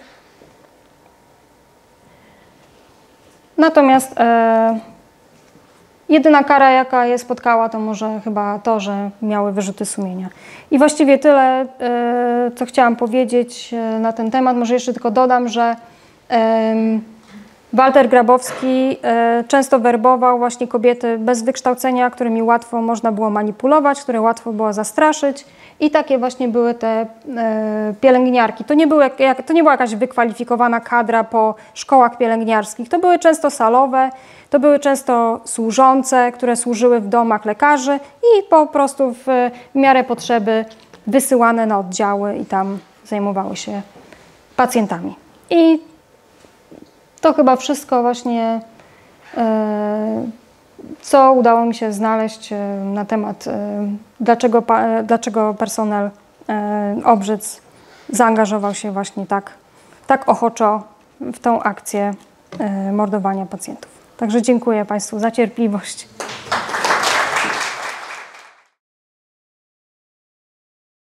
Natomiast e, jedyna kara, jaka je spotkała, to może chyba to, że miały wyrzuty sumienia. I właściwie tyle, e, co chciałam powiedzieć e, na ten temat. Może jeszcze tylko dodam, że e, Walter Grabowski e, często werbował właśnie kobiety bez wykształcenia, którymi łatwo można było manipulować, które łatwo było zastraszyć. I takie właśnie były te e, pielęgniarki. To nie, były, jak, to nie była jakaś wykwalifikowana kadra po szkołach pielęgniarskich. To były często salowe, to były często służące, które służyły w domach lekarzy i po prostu w, w miarę potrzeby wysyłane na oddziały i tam zajmowały się pacjentami. I to chyba wszystko właśnie, e, co udało mi się znaleźć na temat, dlaczego, dlaczego personel Obrzyc zaangażował się właśnie tak, tak ochoczo w tą akcję mordowania pacjentów. Także dziękuję Państwu za cierpliwość.